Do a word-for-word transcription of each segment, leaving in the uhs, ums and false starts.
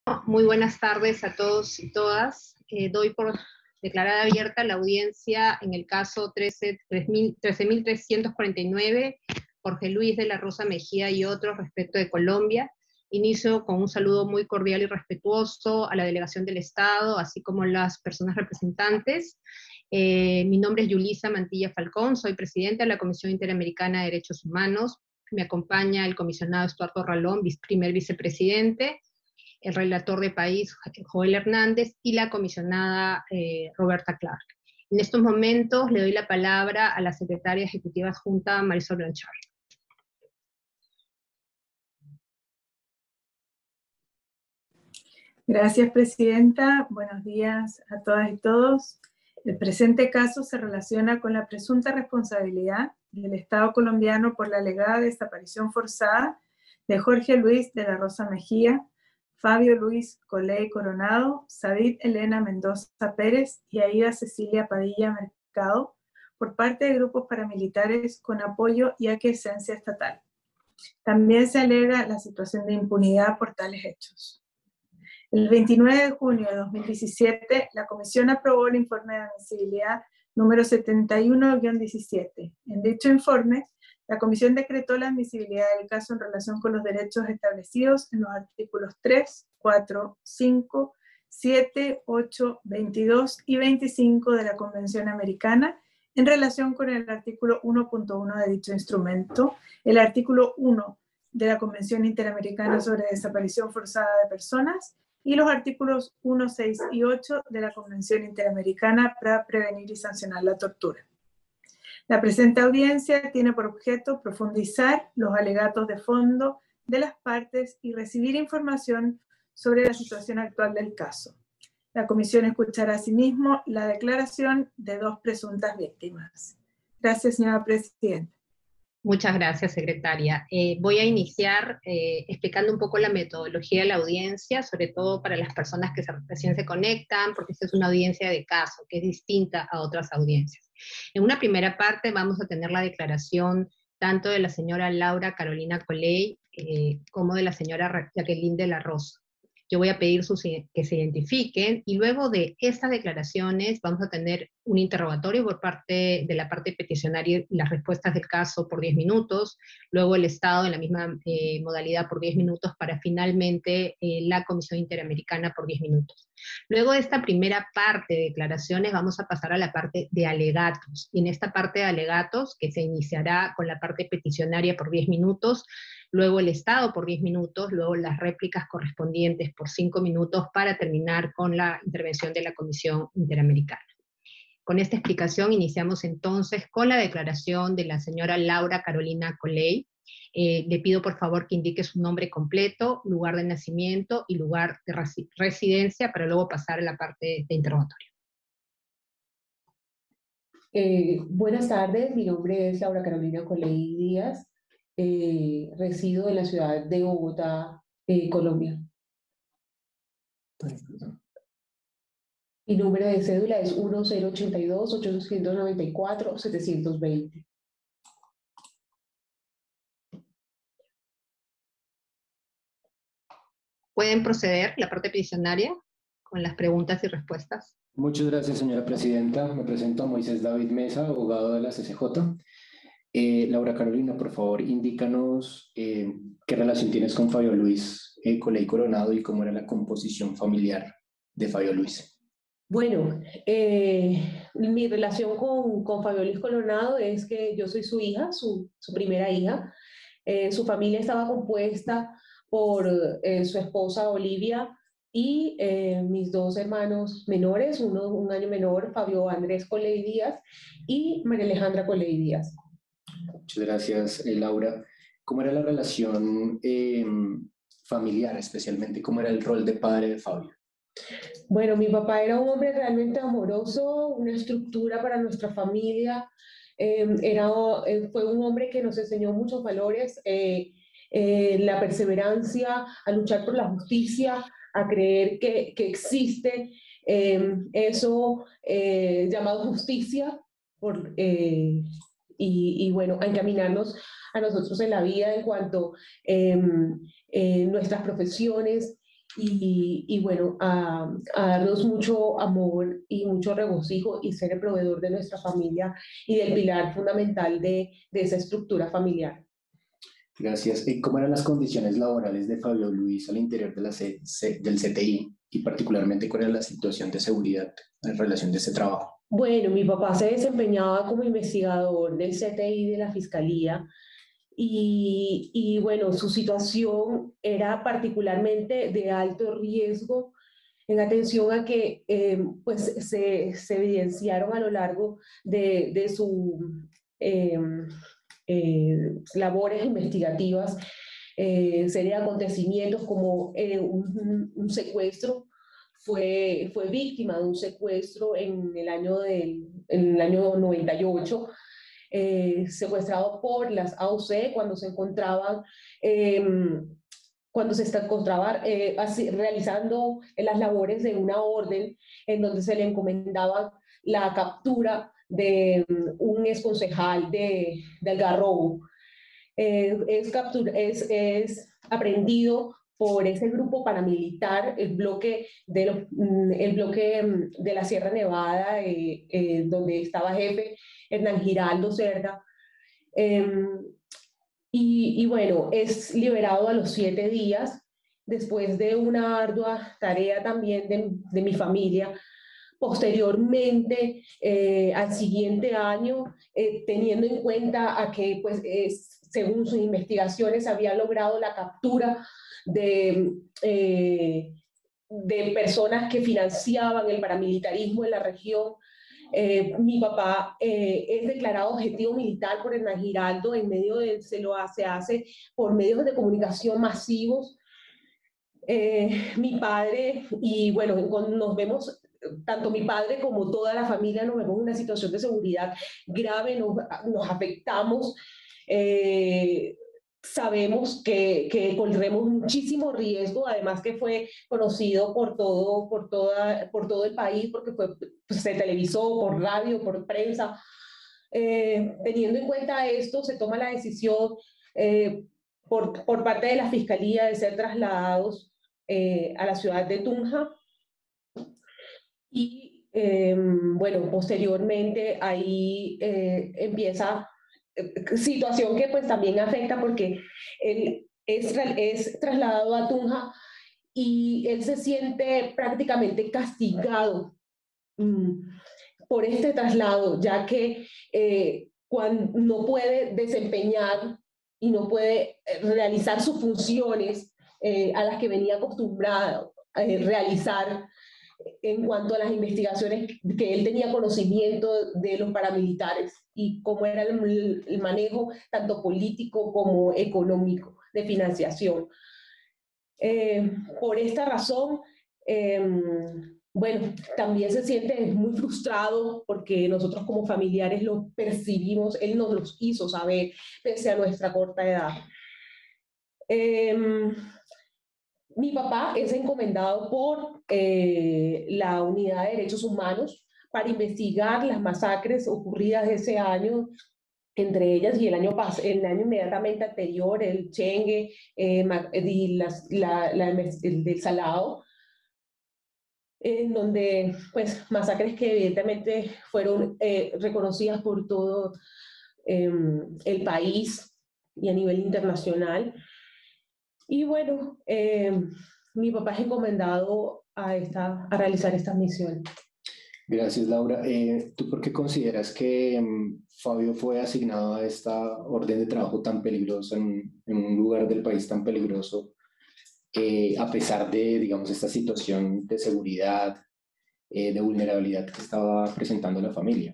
Muy buenas tardes a todos y todas. Eh, doy por declarada abierta la audiencia en el caso trece mil trescientos cuarenta y nueve, Jorge Luis de la Rosa Mejía y otros respecto de Colombia. Inicio con un saludo muy cordial y respetuoso a la delegación del Estado, así como las personas representantes. Eh, mi nombre es Yulisa Mantilla Falcón, soy presidenta de la Comisión Interamericana de Derechos Humanos. Me acompaña el comisionado Estuardo Ralón, primer vicepresidente, el relator de país, Joel Hernández, y la comisionada eh, Roberta Clark. En estos momentos le doy la palabra a la secretaria ejecutiva adjunta, Marisol Blanchard. Gracias, presidenta. Buenos días a todas y todos. El presente caso se relaciona con la presunta responsabilidad del Estado colombiano por la alegada desaparición forzada de Jorge Luis de la Rosa Mejía, Fabio Luis Coley Coronado, Sadit Elena Mendoza Pérez y Aida Cecilia Padilla Mercado por parte de grupos paramilitares con apoyo y aquiescencia estatal. También se alega la situación de impunidad por tales hechos. El veintinueve de junio de dos mil diecisiete, la Comisión aprobó el informe de admisibilidad número setenta y uno guion diecisiete. En dicho informe, la Comisión decretó la admisibilidad del caso en relación con los derechos establecidos en los artículos tres, cuatro, cinco, siete, ocho, veintidós y veinticinco de la Convención Americana en relación con el artículo uno punto uno de dicho instrumento, el artículo uno de la Convención Interamericana sobre Desaparición Forzada de Personas y los artículos uno, seis y ocho de la Convención Interamericana para prevenir y sancionar la tortura. La presente audiencia tiene por objeto profundizar los alegatos de fondo de las partes y recibir información sobre la situación actual del caso. La comisión escuchará asimismo la declaración de dos presuntas víctimas. Gracias, señora presidenta. Muchas gracias, secretaria. Eh, voy a iniciar eh, explicando un poco la metodología de la audiencia, sobre todo para las personas que se, recién se conectan, porque esta es una audiencia de caso, que es distinta a otras audiencias. En una primera parte vamos a tener la declaración tanto de la señora Laura Carolina Coley eh, como de la señora Jacqueline de la Rosa. Yo voy a pedir sus, que se identifiquen, y luego de estas declaraciones vamos a tener un interrogatorio por parte de la parte peticionaria y las respuestas del caso por diez minutos, luego el Estado en la misma eh, modalidad por diez minutos, para finalmente eh, la Comisión Interamericana por diez minutos. Luego de esta primera parte de declaraciones vamos a pasar a la parte de alegatos, y en esta parte de alegatos, que se iniciará con la parte peticionaria por diez minutos, luego el Estado por diez minutos, luego las réplicas correspondientes por cinco minutos para terminar con la intervención de la Comisión Interamericana. Con esta explicación iniciamos entonces con la declaración de la señora Laura Carolina Coley. Eh, le pido por favor que indique su nombre completo, lugar de nacimiento y lugar de residencia para luego pasar a la parte de interrogatorio. Eh, buenas tardes, mi nombre es Laura Carolina Coley Díaz. Eh, resido en la ciudad de Bogotá, eh, Colombia. Mi número de cédula es uno cero ocho dos, ocho nueve cuatro, siete dos cero. ¿Pueden proceder la parte peticionaria con las preguntas y respuestas? Muchas gracias, señora presidenta. Me presento a Moisés David Mesa, abogado de la C C J. Eh, Laura Carolina, por favor, indícanos eh, qué relación tienes con Fabio Luis eh, Coley Coronado y cómo era la composición familiar de Fabio Luis. Bueno, eh, mi relación con, con Fabio Luis Coronado es que yo soy su hija, su, su primera hija. Eh, su familia estaba compuesta por eh, su esposa Olivia y eh, mis dos hermanos menores, uno un año menor, Fabio Andrés Coley Díaz, y María Alejandra Coley Díaz. Muchas gracias, eh, Laura. ¿Cómo era la relación eh, familiar, especialmente? ¿Cómo era el rol de padre de Fabio? Bueno, mi papá era un hombre realmente amoroso, una estructura para nuestra familia. Eh, era, eh, fue un hombre que nos enseñó muchos valores, eh, eh, la perseverancia, a luchar por la justicia, a creer que, que existe eh, eso eh, llamado justicia, por, eh, y, y bueno, a encaminarnos a nosotros en la vida en cuanto a eh, eh, nuestras profesiones. y, y bueno, a, a darnos mucho amor y mucho regocijo y ser el proveedor de nuestra familia y del pilar fundamental de, de esa estructura familiar. Gracias. ¿Y cómo eran las condiciones laborales de Fabio Luis al interior de la C C, del C T I y particularmente cuál era la situación de seguridad en relación de ese trabajo? Bueno, mi papá se desempeñaba como investigador del C T I de la Fiscalía y, y bueno, su situación era particularmente de alto riesgo en atención a que eh, pues se, se evidenciaron a lo largo de, de su eh, eh, labores investigativas eh, serie de acontecimientos como eh, un, un secuestro. Fue, fue víctima de un secuestro en el año, del, en el año noventa y ocho, eh, secuestrado por las A U C cuando se encontraban, eh, cuando se encontraba eh, así, realizando las labores de una orden en donde se le encomendaba la captura de un exconcejal de, de Algarrobo. Eh, es, captura, es, es aprendido por ese grupo paramilitar, el bloque de, los, el bloque de la Sierra Nevada, eh, eh, donde estaba jefe Hernán Giraldo Cerda. Eh, y, y bueno, es liberado a los siete días, después de una ardua tarea también de, de mi familia. Posteriormente, eh, al siguiente año, eh, teniendo en cuenta a que, pues, es, según sus investigaciones, había logrado la captura de, eh, de personas que financiaban el paramilitarismo en la región. Eh, mi papá eh, es declarado objetivo militar por Hernán Giraldo, en medio de, se lo hace, hace por medios de comunicación masivos. Eh, mi padre, y bueno, nos vemos, tanto mi padre como toda la familia, nos vemos en una situación de seguridad grave, nos, nos afectamos. Eh, sabemos que, que corremos muchísimo riesgo, además que fue conocido por todo, por toda, por todo el país, porque fue, pues, se televisó, por radio, por prensa. Eh, teniendo en cuenta esto, se toma la decisión eh, por, por parte de la Fiscalía de ser trasladados eh, a la ciudad de Tunja. Y eh, bueno, posteriormente ahí eh, empieza situación que pues también afecta porque él es, es trasladado a Tunja y él se siente prácticamente castigado mmm, por este traslado, ya que eh, cuando no puede desempeñar y no puede realizar sus funciones eh, a las que venía acostumbrado a eh, realizar en cuanto a las investigaciones, que él tenía conocimiento de los paramilitares y cómo era el, el manejo tanto político como económico de financiación. Eh, por esta razón, eh, bueno, también se siente muy frustrado porque nosotros como familiares lo percibimos, él nos lo hizo saber pese a nuestra corta edad. Eh, Mi papá es encomendado por eh, la Unidad de Derechos Humanos para investigar las masacres ocurridas ese año, entre ellas y el año, el año inmediatamente anterior, el Chengue eh, y las, la, la, el del Salao, en donde, pues, masacres que evidentemente fueron eh, reconocidas por todo eh, el país y a nivel internacional. Y bueno, eh, mi papá es encomendado a, esta, a realizar esta misión. Gracias, Laura. Eh, ¿Tú por qué consideras que um, Fabio fue asignado a esta orden de trabajo tan peligrosa en, en un lugar del país tan peligroso, eh, a pesar de, digamos, esta situación de seguridad, eh, de vulnerabilidad que estaba presentando la familia?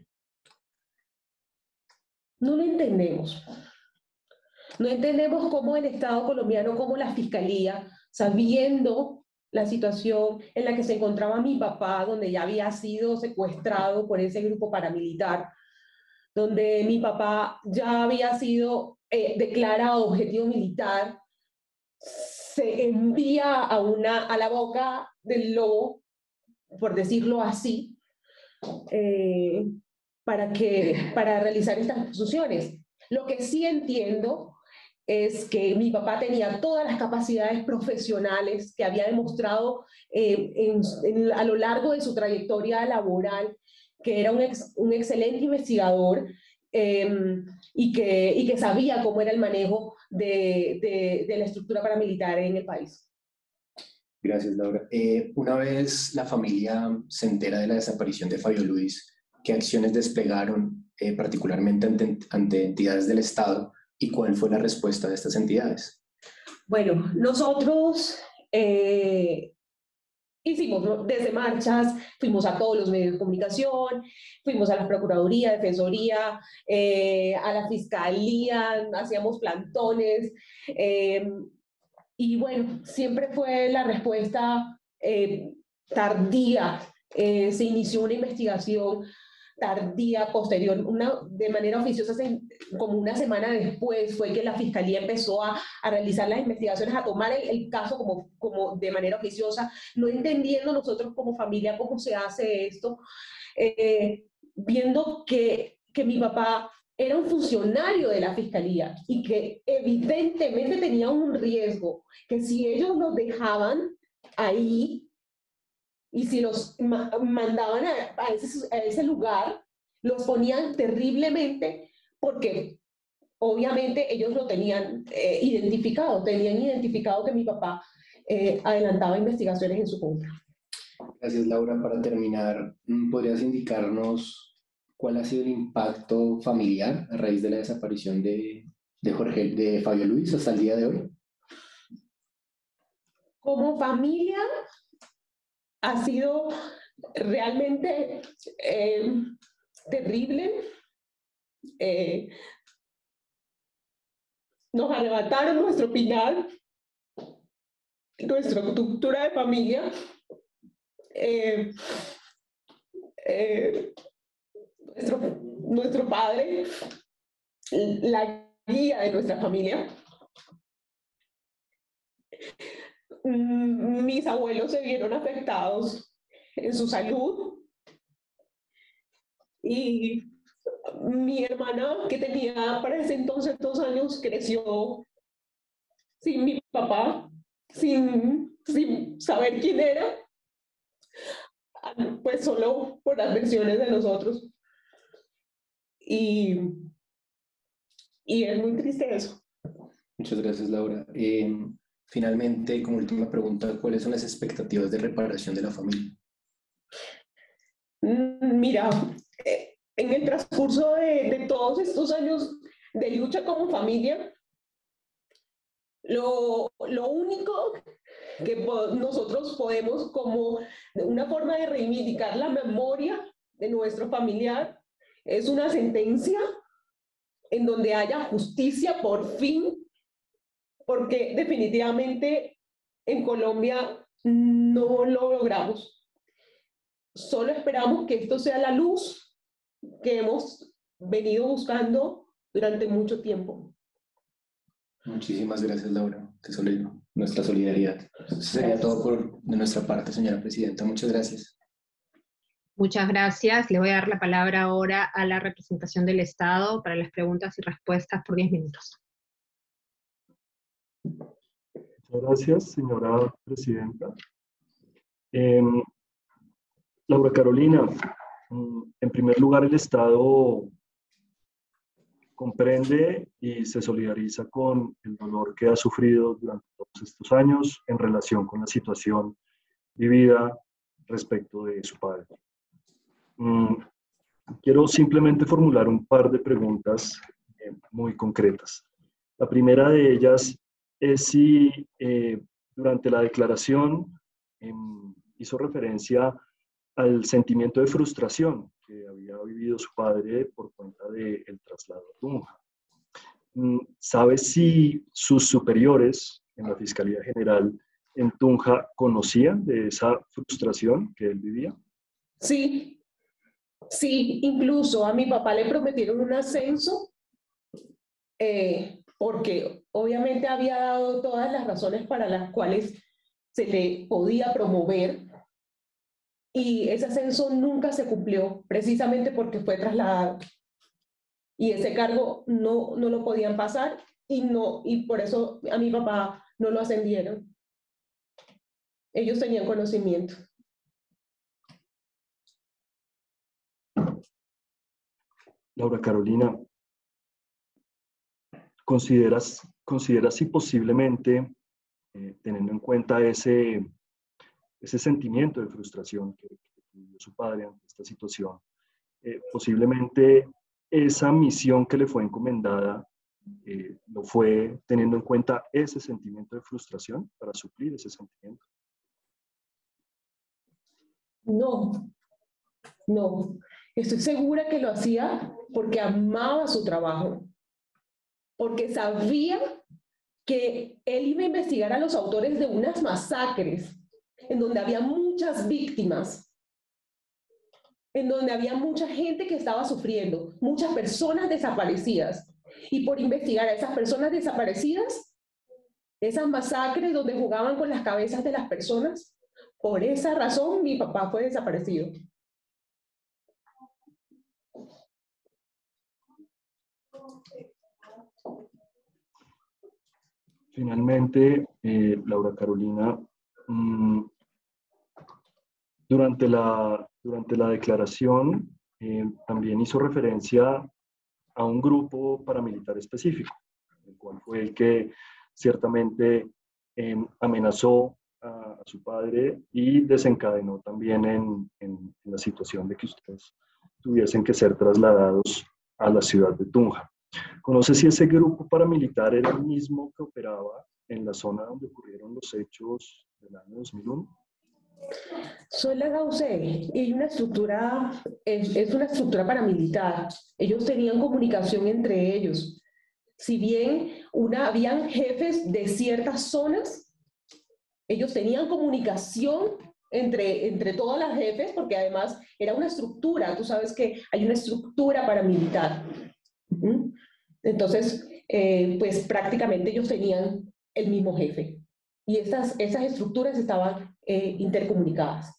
No lo entendemos. No entendemos cómo el Estado colombiano, cómo la Fiscalía, sabiendo la situación en la que se encontraba mi papá, donde ya había sido secuestrado por ese grupo paramilitar, donde mi papá ya había sido eh, declarado objetivo militar, se envía a, una, a la boca del lobo, por decirlo así, eh, para, que, para realizar estas funciones. Lo que sí entiendo es que mi papá tenía todas las capacidades profesionales que había demostrado eh, en, en, a lo largo de su trayectoria laboral, que era un, ex, un excelente investigador eh, y, que, y que sabía cómo era el manejo de, de, de la estructura paramilitar en el país. Gracias, Laura. Eh, una vez la familia se entera de la desaparición de Fabio Luis, ¿qué acciones desplegaron eh, particularmente ante, ante entidades del Estado y cuál fue la respuesta de estas entidades? Bueno, nosotros eh, hicimos, ¿no?, desde marchas, fuimos a todos los medios de comunicación, fuimos a la Procuraduría, Defensoría, eh, a la Fiscalía, hacíamos plantones, eh, y bueno, siempre fue la respuesta eh, tardía. Eh, se inició una investigación tardía, posterior, una, de manera oficiosa, se, como una semana después fue que la Fiscalía empezó a, a realizar las investigaciones, a tomar el, el caso como, como de manera oficiosa, no entendiendo nosotros como familia cómo se hace esto, eh, viendo que, que mi papá era un funcionario de la Fiscalía y que evidentemente tenía un riesgo, que si ellos los dejaban ahí, y si los ma mandaban a, a, ese, a ese lugar, los ponían terriblemente, porque obviamente ellos lo tenían eh, identificado, tenían identificado que mi papá eh, adelantaba investigaciones en su contra. Gracias, Laura. Para terminar, ¿podrías indicarnos cuál ha sido el impacto familiar a raíz de la desaparición de, de, Jorge, de Fabio Luis hasta el día de hoy? Como familia, ha sido realmente eh, terrible. Eh, nos arrebataron nuestro pilar, nuestra estructura de familia, eh, eh, nuestro, nuestro padre, la guía de nuestra familia. Mis abuelos se vieron afectados en su salud y mi hermana, que tenía para ese entonces dos años, creció sin mi papá, sin, sin saber quién era, pues solo por las versiones de nosotros. Y, y es muy triste eso. Muchas gracias, Laura. Eh, finalmente, como última pregunta, ¿cuáles son las expectativas de reparación de la familia? Mira, en el transcurso de, de todos estos años de lucha como familia, lo, lo único que po nosotros podemos, como una forma de reivindicar la memoria de nuestro familiar, es una sentencia en donde haya justicia por fin, porque definitivamente en Colombia no lo logramos. Solo esperamos que esto sea la luz que hemos venido buscando durante mucho tiempo. Muchísimas gracias, Laura. Te solidario, nuestra solidaridad. Eso sería gracias. Todo por de nuestra parte, señora presidenta. Muchas gracias. Muchas gracias. Le voy a dar la palabra ahora a la representación del Estado para las preguntas y respuestas por diez minutos. Muchas gracias, señora presidenta. Eh, Laura Carolina, en primer lugar, el Estado comprende y se solidariza con el dolor que ha sufrido durante todos estos años en relación con la situación vivida respecto de su padre. Mm, quiero simplemente formular un par de preguntas eh, muy concretas. La primera de ellas es si eh, durante la declaración eh, hizo referencia al sentimiento de frustración que había vivido su padre por cuenta del traslado a Tunja. ¿Sabe si sus superiores en la Fiscalía General en Tunja conocían de esa frustración que él vivía? Sí, sí, incluso a mi papá le prometieron un ascenso eh, porque obviamente había dado todas las razones para las cuales se le podía promover. Y ese ascenso nunca se cumplió, precisamente porque fue trasladado. Y ese cargo no, no lo podían pasar y, no, y por eso a mi papá no lo ascendieron. Ellos tenían conocimiento. Laura Carolina, ¿consideras, consideras si posiblemente, eh, teniendo en cuenta ese, ese sentimiento de frustración que, que tuvo su padre ante esta situación, eh, posiblemente esa misión que le fue encomendada eh, lo fue teniendo en cuenta ese sentimiento de frustración para suplir ese sentimiento? No, no. Estoy segura que lo hacía porque amaba su trabajo, porque sabía que él iba a investigar a los autores de unas masacres en donde había muchas víctimas, en donde había mucha gente que estaba sufriendo, muchas personas desaparecidas. Y por investigar a esas personas desaparecidas, esas masacres donde jugaban con las cabezas de las personas, por esa razón mi papá fue desaparecido. Finalmente, eh, Laura Carolina, mmm, durante, la, durante la declaración eh, también hizo referencia a un grupo paramilitar específico, el cual fue el que ciertamente eh, amenazó a, a su padre y desencadenó también en, en, en la situación de que ustedes tuviesen que ser trasladados a la ciudad de Tunja. ¿Conoce si ese grupo paramilitar era el mismo que operaba en la zona donde ocurrieron los hechos del año dos mil uno? Soy la Gaucé y una estructura, es, es una estructura paramilitar. Ellos tenían comunicación entre ellos. Si bien una, habían jefes de ciertas zonas, ellos tenían comunicación entre, entre todas las jefes, porque además era una estructura. Tú sabes que hay una estructura paramilitar. ¿Mm? Entonces, eh, pues prácticamente ellos tenían el mismo jefe. Y esas, esas estructuras estaban eh, intercomunicadas.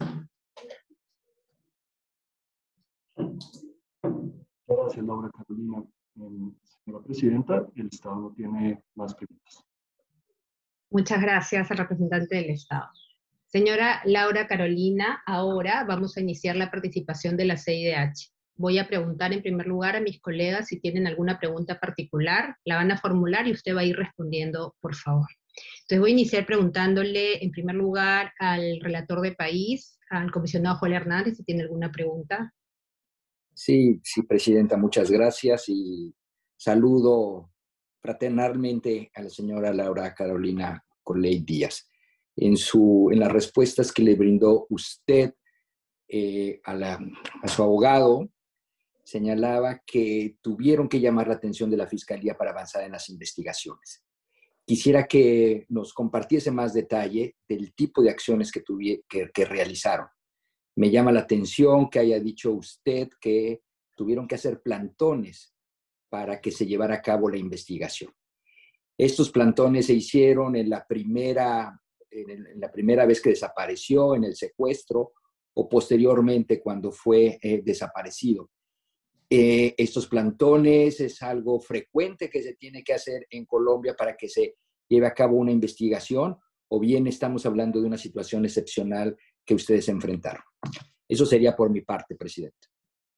Gracias, Laura Carolina. Eh, señora Presidenta, el Estado no tiene más preguntas. Muchas gracias al representante del Estado. Señora Laura Carolina, ahora vamos a iniciar la participación de la C I D H. Voy a preguntar en primer lugar a mis colegas si tienen alguna pregunta particular. La van a formular y usted va a ir respondiendo, por favor. Entonces voy a iniciar preguntándole en primer lugar al relator de país, al comisionado Joel Hernández, si tiene alguna pregunta. Sí, sí, Presidenta, muchas gracias y saludo fraternalmente a la señora Laura Carolina Corley Díaz. En, su, en las respuestas que le brindó usted eh, a, la, a su abogado, señalaba que tuvieron que llamar la atención de la Fiscalía para avanzar en las investigaciones. Quisiera que nos compartiese más detalle del tipo de acciones que, tuvie, que, que realizaron. Me llama la atención que haya dicho usted que tuvieron que hacer plantones para que se llevara a cabo la investigación. Estos plantones se hicieron en la primera, en la primera vez que desapareció, en el secuestro, o posteriormente cuando fue eh, desaparecido. Eh, estos plantones es algo frecuente que se tiene que hacer en Colombia para que se lleve a cabo una investigación, o bien estamos hablando de una situación excepcional que ustedes enfrentaron. Eso sería por mi parte, Presidente.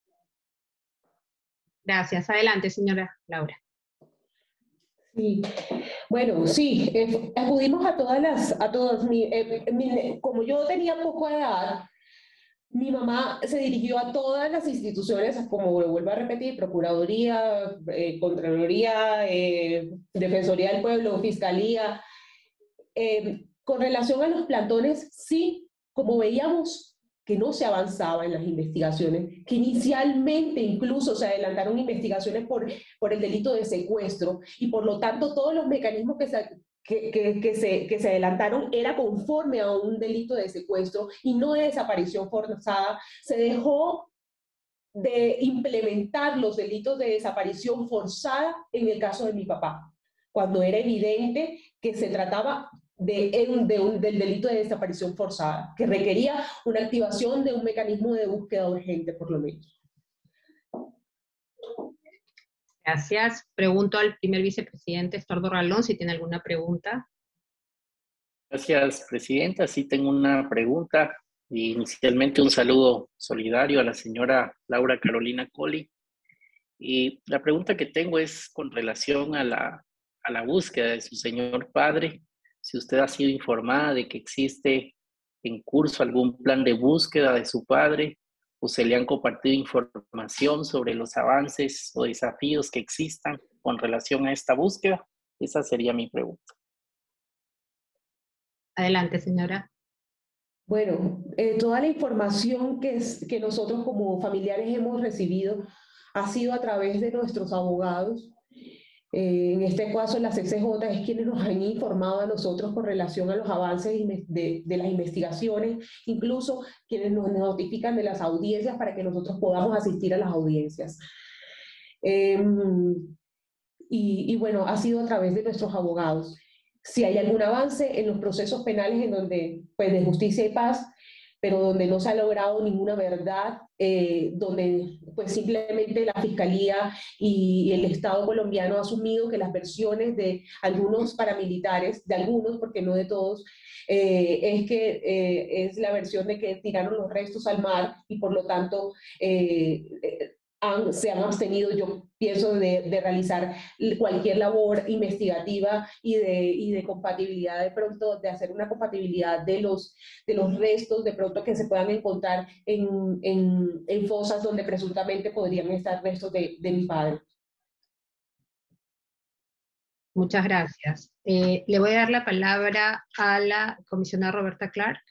Gracias. Adelante, señora Laura. Sí. Bueno, sí, eh, acudimos a todas las, a todas, mi, eh, mi, como yo tenía poco edad, mi mamá se dirigió a todas las instituciones, como vuelvo a repetir, Procuraduría, eh, Contraloría, eh, Defensoría del Pueblo, Fiscalía. Eh, con relación a los plantones, sí, como veíamos que no se avanzaba en las investigaciones, que inicialmente incluso se adelantaron investigaciones por, por el delito de secuestro, y por lo tanto todos los mecanismos que se, que, que, que, se, que se adelantaron era conforme a un delito de secuestro y no de desaparición forzada. Se dejó de implementar los delitos de desaparición forzada en el caso de mi papá, cuando era evidente que se trataba de, de un, del delito de desaparición forzada, que requería una activación de un mecanismo de búsqueda urgente, por lo menos. Gracias. Pregunto al primer vicepresidente Estordo Ralón si tiene alguna pregunta. Gracias, Presidenta. Sí tengo una pregunta. Inicialmente un saludo solidario a la señora Laura Carolina Colli. Y la pregunta que tengo es con relación a la, a la búsqueda de su señor padre. Si usted ha sido informada de que existe en curso algún plan de búsqueda de su padre, o se le han compartido información sobre los avances o desafíos que existan con relación a esta búsqueda. Esa sería mi pregunta. Adelante, señora. Bueno, eh, toda la información que, es, que nosotros como familiares hemos recibido ha sido a través de nuestros abogados. Eh, en este caso, la C C J es quienes nos han informado a nosotros con relación a los avances de, de las investigaciones, incluso quienes nos notifican de las audiencias para que nosotros podamos asistir a las audiencias. Eh, y, y bueno, ha sido a través de nuestros abogados. Si hay algún avance en los procesos penales en donde, pues, de justicia y paz, pero donde no se ha logrado ninguna verdad, eh, donde pues simplemente la Fiscalía y el Estado colombiano ha asumido que las versiones de algunos paramilitares, de algunos, porque no de todos, eh, es que eh, es la versión de que tiraron los restos al mar y por lo tanto eh, eh, Han, se han abstenido, yo pienso, de, de realizar cualquier labor investigativa y de, y de compatibilidad, de pronto, de hacer una compatibilidad de los, de los restos, de pronto que se puedan encontrar en, en, en fosas donde presuntamente podrían estar restos de, de mi padre. Muchas gracias. Eh, le voy a dar la palabra a la comisionada Roberta Clark.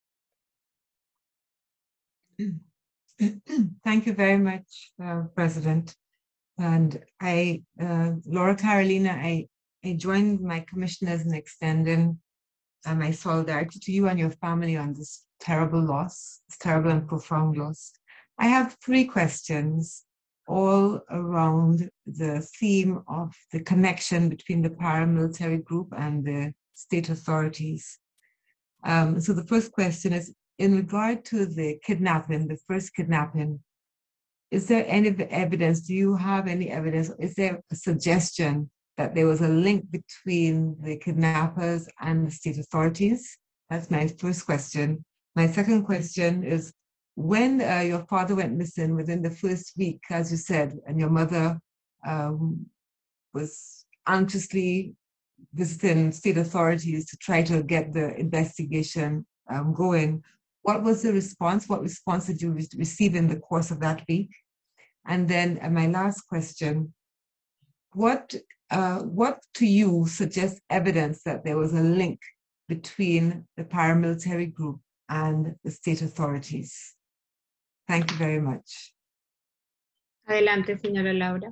Thank you very much, uh, President. And I, uh, Laura Carolina, I, I joined my commissioners in extending uh, my solidarity to you and your family on this terrible loss, this terrible and profound loss. I have three questions, all around the theme of the connection between the paramilitary group and the state authorities. Um, so the first question is, in regard to the kidnapping, the first kidnapping, is there any evidence, do you have any evidence, is there a suggestion that there was a link between the kidnappers and the state authorities? That's my first question. My second question is, when uh, your father went missing within the first week, as you said, and your mother um, was anxiously visiting state authorities to try to get the investigation um, going, what was the response? What response did you re receive in the course of that week? And then uh, my last question, what, uh, what to you suggests evidence that there was a link between the paramilitary group and the state authorities? Thank you very much. Adelante, señora Laura.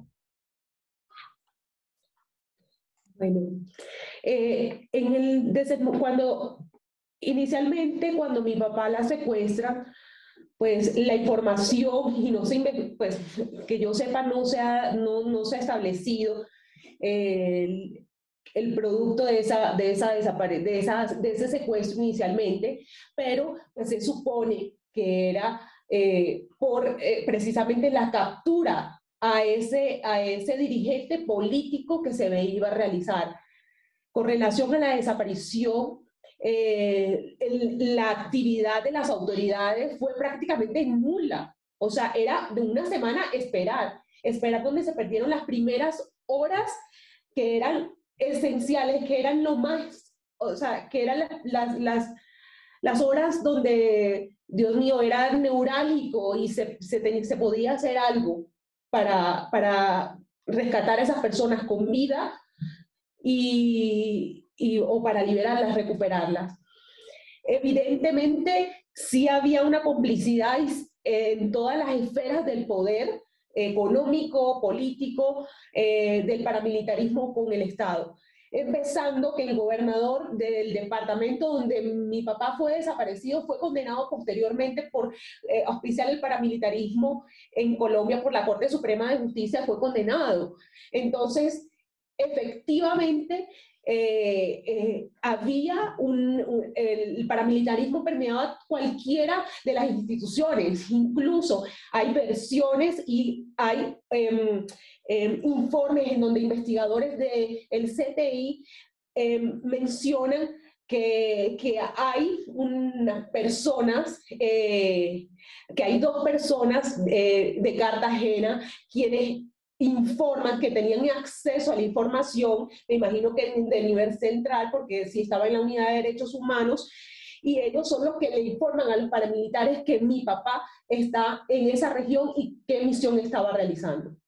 Bueno, eh, en el, desde, cuando inicialmente cuando mi papá la secuestra, pues la información, y no se, pues que yo sepa, no se ha, no, no se ha establecido eh, el, el producto de, esa, de, esa desapare de, esa, de ese secuestro inicialmente, pero pues se supone que era eh, por eh, precisamente la captura a ese, a ese dirigente político que se iba a realizar. Con relación a la desaparición, eh, el, la actividad de las autoridades fue prácticamente nula. O sea, era de una semana esperar, esperar donde se perdieron las primeras horas que eran esenciales, que eran lo más, o sea, que eran las, las, las, las horas donde, Dios mío, era neurálgico y se, se, se podía hacer algo para, para rescatar a esas personas con vida y, y, o para liberarlas, recuperarlas. Evidentemente, sí había una complicidad en todas las esferas del poder económico, político, eh, del paramilitarismo con el Estado. Empezando que el gobernador del departamento donde mi papá fue desaparecido fue condenado posteriormente por eh, auspiciar el paramilitarismo en Colombia por la Corte Suprema de Justicia, fue condenado. Entonces, efectivamente eh, eh, había un, un, el paramilitarismo permeaba cualquiera de las instituciones, incluso hay versiones y hay eh, eh, informes en donde investigadores del C T I eh, mencionan que, que hay unas personas, eh, que hay dos personas eh, de Cartagena quienes informan que tenían acceso a la información, me imagino que de nivel central, porque si estaba en la unidad de derechos humanos, y ellos son los que le informan a los paramilitares que mi papá está en esa región y qué misión estaba realizando.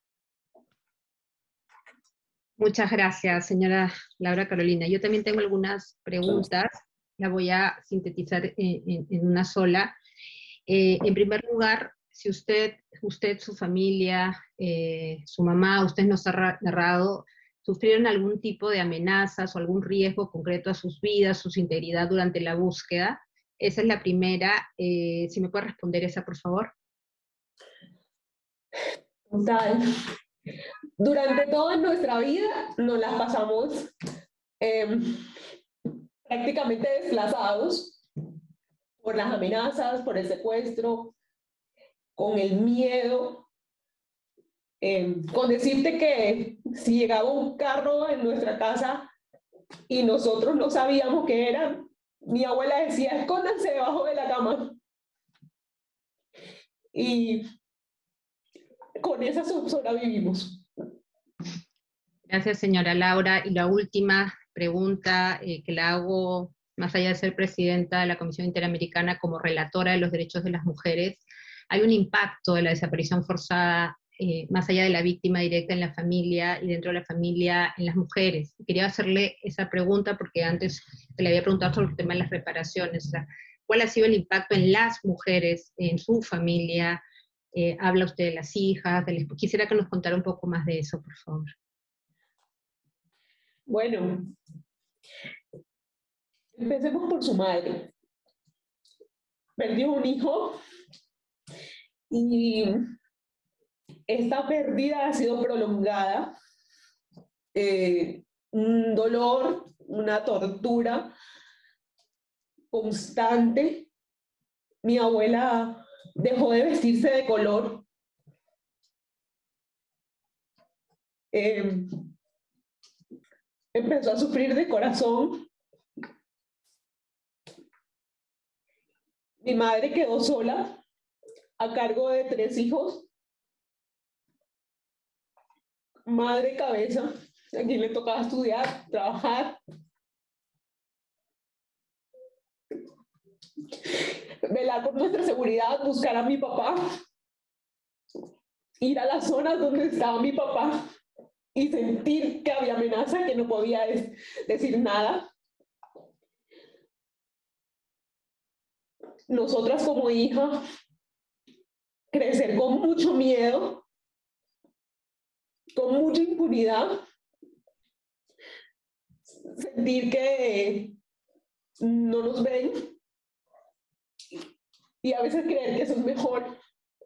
Muchas gracias, señora Laura Carolina. Yo también tengo algunas preguntas, la voy a sintetizar en, en, en una sola. Eh, en primer lugar, si usted, usted su familia, eh, su mamá, usted nos ha narrado, sufrieron algún tipo de amenazas o algún riesgo concreto a sus vidas, su integridad durante la búsqueda. Esa es la primera. Eh, si me puede responder esa, por favor. Total. Durante toda nuestra vida nos las pasamos eh, prácticamente desplazados por las amenazas, por el secuestro, con el miedo, eh, con decirte que si llegaba un carro en nuestra casa y nosotros no sabíamos qué era, mi abuela decía, escóndanse debajo de la cama. Y con esa sobrevivimos. Gracias, señora Laura. Y la última pregunta eh, que la hago, más allá de ser presidenta de la Comisión Interamericana, como relatora de los derechos de las mujeres, ¿hay un impacto de la desaparición forzada, eh, más allá de la víctima directa en la familia y dentro de la familia en las mujeres? Quería hacerle esa pregunta porque antes se le había preguntado sobre el tema de las reparaciones. O sea, ¿cuál ha sido el impacto en las mujeres, en su familia? Eh, habla usted de las hijas, del... quisiera que nos contara un poco más de eso, por favor. Bueno, empecemos por su madre. Perdió un hijo y esta pérdida ha sido prolongada. Eh, un dolor, una tortura constante. Mi abuela dejó de vestirse de color. Eh, empezó a sufrir de corazón. Mi madre quedó sola a cargo de tres hijos. Madre cabeza, a quien le tocaba estudiar, trabajar. Velar por nuestra seguridad, buscar a mi papá. Ir a las zonas donde estaba mi papá y sentir que había amenaza, que no podía decir nada. Nosotras como hija, crecer con mucho miedo, con mucha impunidad, sentir que no nos ven y a veces creer que eso es mejor.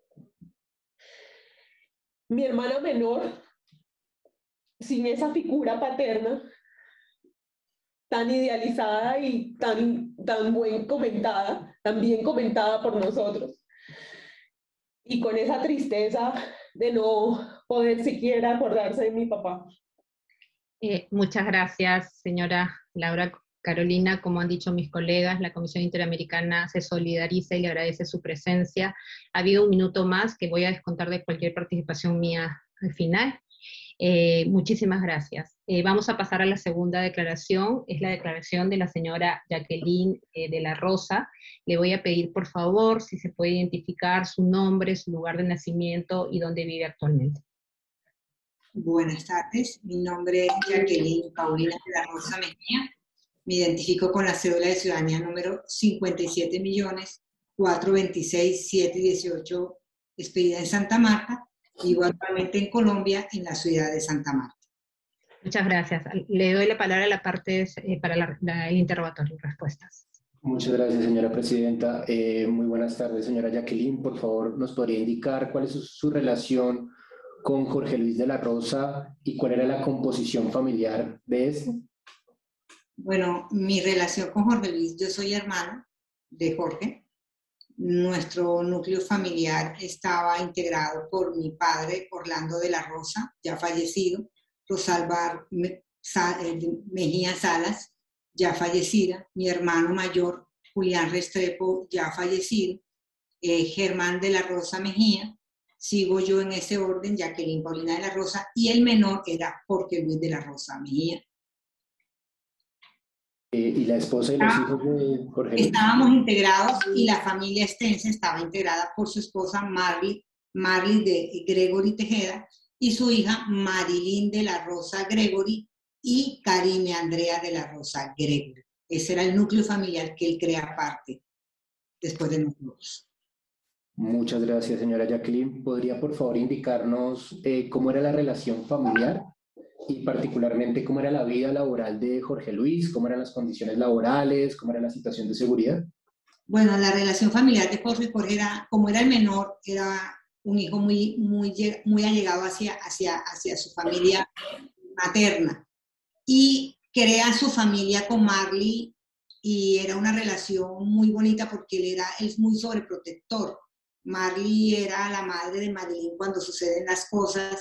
Mi hermana menor, sin esa figura paterna, tan idealizada y tan, tan buen comentada, tan bien comentada por nosotros, y con esa tristeza de no poder siquiera acordarse de mi papá. Eh, muchas gracias, señora Laura Carolina. Como han dicho mis colegas, la Comisión Interamericana se solidariza y le agradece su presencia. Ha habido un minuto más que voy a descontar de cualquier participación mía al final. Eh, muchísimas gracias. Eh, vamos a pasar a la segunda declaración, es la declaración de la señora Jacqueline eh, de la Rosa. Le voy a pedir, por favor, si se puede identificar su nombre, su lugar de nacimiento y dónde vive actualmente. Buenas tardes, mi nombre es Jacqueline Paulina de la Rosa Mejía. Me identifico con la cédula de ciudadanía número cincuenta y siete millones cuatrocientos veintiséis mil setecientos dieciocho, expedida en Santa Marta. Vivo actualmente en Colombia, en la ciudad de Santa Marta. Muchas gracias. Le doy la palabra a la parte eh, para la, la, el interrogatorio y respuestas. Muchas gracias, señora presidenta. Eh, muy buenas tardes, señora Jacqueline. Por favor, ¿nos podría indicar cuál es su, su relación con Jorge Luis de la Rosa y cuál era la composición familiar de este? Bueno, mi relación con Jorge Luis, yo soy hermana de Jorge. Nuestro núcleo familiar estaba integrado por mi padre, Orlando de la Rosa, ya fallecido, Rosalba Mejía Salas, ya fallecida, mi hermano mayor, Julián Restrepo, ya fallecido, eh, Germán de la Rosa Mejía, sigo yo en ese orden, Jacqueline Paulina de la Rosa, y el menor era Jorge Luis de la Rosa Mejía. Eh, ¿Y la esposa y los ah, hijos de Jorge Luis? Estábamos integrados y la familia extensa estaba integrada por su esposa Marley, Marley de Gregory Tejeda y su hija Marilyn de la Rosa Gregory y Karime Andrea de la Rosa Gregory. Ese era el núcleo familiar que él crea aparte después de nosotros. Muchas gracias, señora Jacqueline. ¿Podría, por favor, indicarnos eh, cómo era la relación familiar y particularmente cómo era la vida laboral de Jorge Luis, cómo eran las condiciones laborales, cómo era la situación de seguridad? Bueno, la relación familiar de Jorge, Jorge era, como era el menor, era un hijo muy, muy, muy allegado hacia, hacia, hacia su familia materna. Y crea su familia con Marley y era una relación muy bonita porque él era él es muy sobreprotector. Marley era la madre de Marilyn cuando suceden las cosas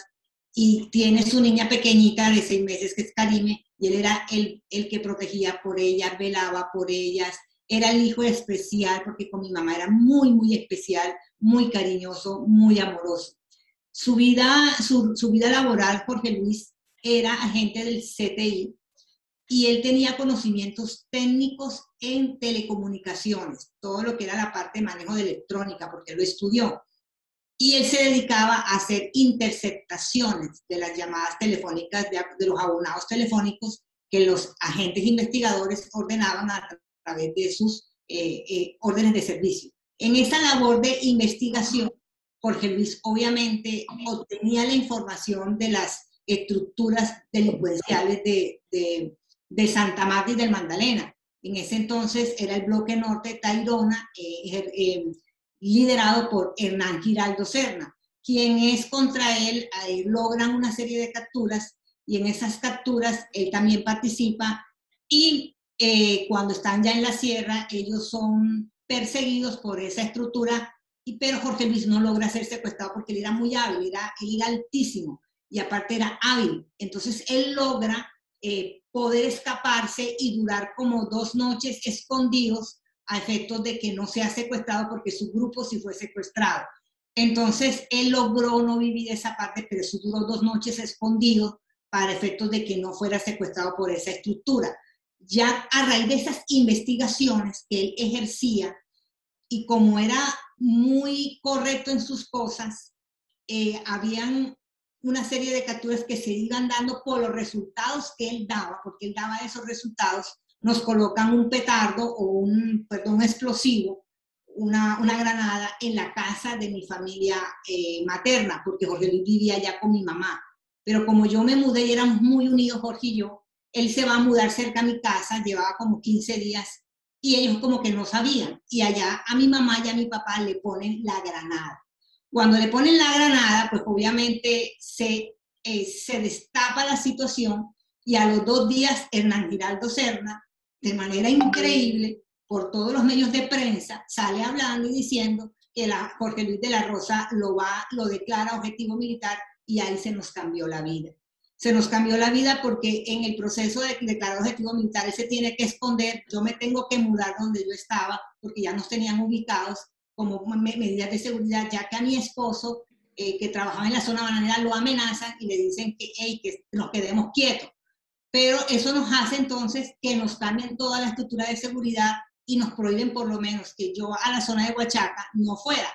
y tiene su niña pequeñita de seis meses que es Karime y él era el, el que protegía por ellas, velaba por ellas, era el hijo especial porque con mi mamá era muy, muy especial, muy cariñoso, muy amoroso. Su vida, su, su vida laboral, Jorge Luis, era agente del C T I y él tenía conocimientos técnicos en telecomunicaciones, todo lo que era la parte de manejo de electrónica, porque él lo estudió. Y él se dedicaba a hacer interceptaciones de las llamadas telefónicas, de, de los abonados telefónicos que los agentes investigadores ordenaban a través de sus eh, eh, órdenes de servicio. En esta labor de investigación, Jorge Luis obviamente obtenía la información de las estructuras delincuenciales de, de, de Santa Marta y del Magdalena. En ese entonces era el bloque norte Tayrona, eh, eh, liderado por Hernán Giraldo Serna, quien es contra él, eh, logran una serie de capturas y en esas capturas él también participa y eh, cuando están ya en la sierra ellos son perseguidos por esa estructura, y, pero Jorge Luis no logra ser secuestrado porque él era muy hábil, era, él era altísimo y aparte era hábil, entonces él logra eh, poder escaparse y durar como dos noches escondidos a efectos de que no sea secuestrado porque su grupo sí fue secuestrado. Entonces él logró no vivir esa parte, pero sí duró dos noches escondido para efectos de que no fuera secuestrado por esa estructura. Ya a raíz de esas investigaciones que él ejercía y como era muy correcto en sus cosas, eh, habían una serie de capturas que se iban dando por los resultados que él daba, porque él daba esos resultados, nos colocan un petardo o un, perdón, un explosivo, una, una granada en la casa de mi familia eh, materna, porque Jorge Luis vivía allá con mi mamá. Pero como yo me mudé y éramos muy unidos, Jorge y yo, él se va a mudar cerca a mi casa, llevaba como quince días, y ellos como que no sabían. Y allá a mi mamá y a mi papá le ponen la granada. Cuando le ponen la granada, pues obviamente se, eh, se destapa la situación y a los dos días Hernán Giraldo Serna, de manera increíble, por todos los medios de prensa, sale hablando y diciendo que la, Jorge Luis de la Rosa lo, va, lo declara objetivo militar y ahí se nos cambió la vida. Se nos cambió la vida porque en el proceso de declarar objetivo militar él se tiene que esconder, yo me tengo que mudar donde yo estaba porque ya nos tenían ubicados como medidas de seguridad, ya que a mi esposo, eh, que trabajaba en la zona bananera, lo amenazan y le dicen que, hey, que nos quedemos quietos. Pero eso nos hace entonces que nos cambien toda la estructura de seguridad y nos prohíben por lo menos que yo a la zona de Huachaca no fuera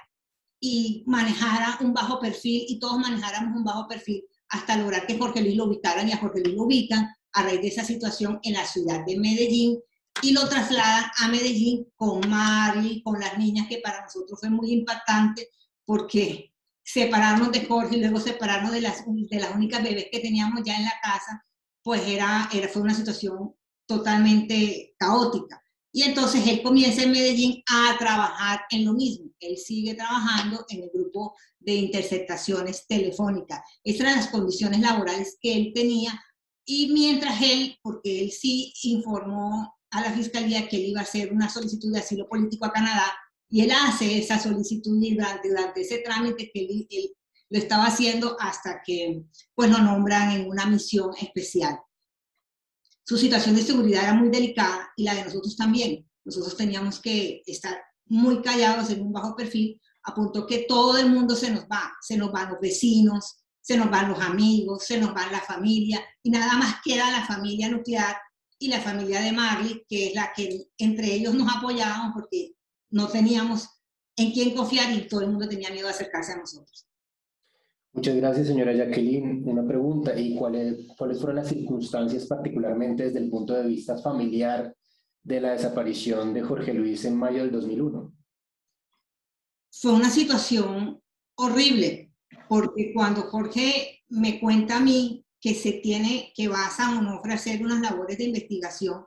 y manejara un bajo perfil y todos manejáramos un bajo perfil hasta lograr que Jorge Luis lo ubicaran y a Jorge Luis lo ubican a raíz de esa situación en la ciudad de Medellín y lo trasladan a Medellín con Marley, con las niñas, que para nosotros fue muy impactante porque separarnos de Jorge y luego separarnos de las, de las únicas bebés que teníamos ya en la casa, pues era, era, fue una situación totalmente caótica. Y entonces él comienza en Medellín a trabajar en lo mismo. Él sigue trabajando en el grupo de interceptaciones telefónicas. Esas eran las condiciones laborales que él tenía. Y mientras él, porque él sí informó a la fiscalía que él iba a hacer una solicitud de asilo político a Canadá, y él hace esa solicitud y durante, durante ese trámite que él, él lo estaba haciendo hasta que pues lo nombran en una misión especial. Su situación de seguridad era muy delicada y la de nosotros también. Nosotros teníamos que estar muy callados en un bajo perfil, a punto que todo el mundo se nos va. Se nos van los vecinos, se nos van los amigos, se nos va la familia, y nada más queda la familia nuclear y la familia de Marley, que es la que entre ellos nos apoyábamos porque no teníamos en quién confiar y todo el mundo tenía miedo de acercarse a nosotros. Muchas gracias, señora Jacqueline. Una pregunta, ¿y cuáles, cuáles fueron las circunstancias, particularmente desde el punto de vista familiar, de la desaparición de Jorge Luis en mayo del dos mil uno? Fue una situación horrible, porque cuando Jorge me cuenta a mí que se tiene, que va a San Onofre a hacer unas labores de investigación,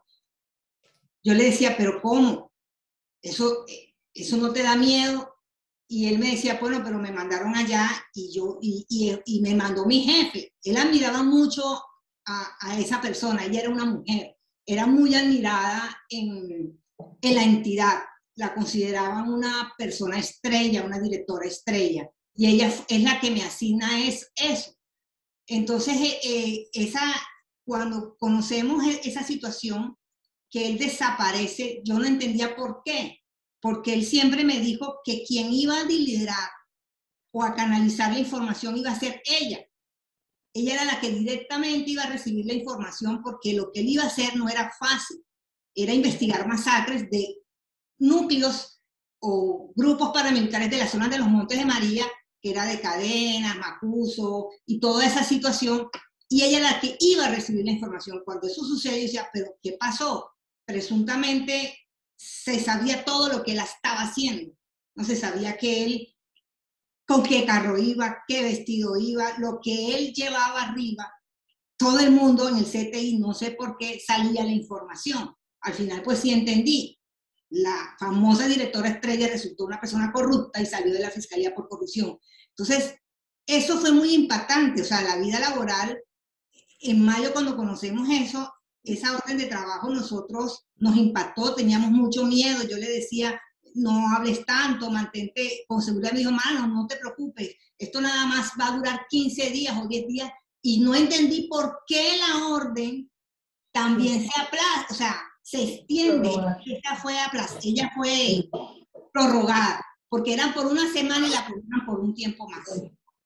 yo le decía, ¿pero cómo? ¿Eso, eso no te da miedo? Y él me decía, bueno, pero me mandaron allá y, yo, y, y, y me mandó mi jefe. Él admiraba mucho a, a esa persona, ella era una mujer, era muy admirada en, en la entidad, la consideraban una persona estrella, una directora estrella, y ella es la que me asigna es, eso. Entonces, eh, esa, cuando conocemos esa situación, que él desaparece, yo no entendía por qué. Porque él siempre me dijo que quien iba a liderar o a canalizar la información iba a ser ella. Ella era la que directamente iba a recibir la información, porque lo que él iba a hacer no era fácil, era investigar masacres de núcleos o grupos paramilitares de la zona de los Montes de María, que era de Cadenas, Macuso y toda esa situación, y ella era la que iba a recibir la información. Cuando eso sucedió, yo decía, ¿pero qué pasó? Presuntamente se sabía todo lo que él estaba haciendo. No se sabía que él, con qué carro iba, qué vestido iba, lo que él llevaba arriba. Todo el mundo en el C T I, no sé por qué, salía la información. Al final, pues sí entendí. La famosa directora estrella resultó una persona corrupta y salió de la fiscalía por corrupción. Entonces, eso fue muy impactante. O sea, la vida laboral, en mayo cuando conocemos eso, esa orden de trabajo nosotros nos impactó, teníamos mucho miedo. Yo le decía, no hables tanto, mantente con seguridad. Me dijo, mano, no te preocupes, esto nada más va a durar quince días o diez días. Y no entendí por qué la orden también se aplaza, o sea, se extiende. Ella fue, aplaza, ella fue prorrogada, porque eran por una semana y la prorrogaron por un tiempo más.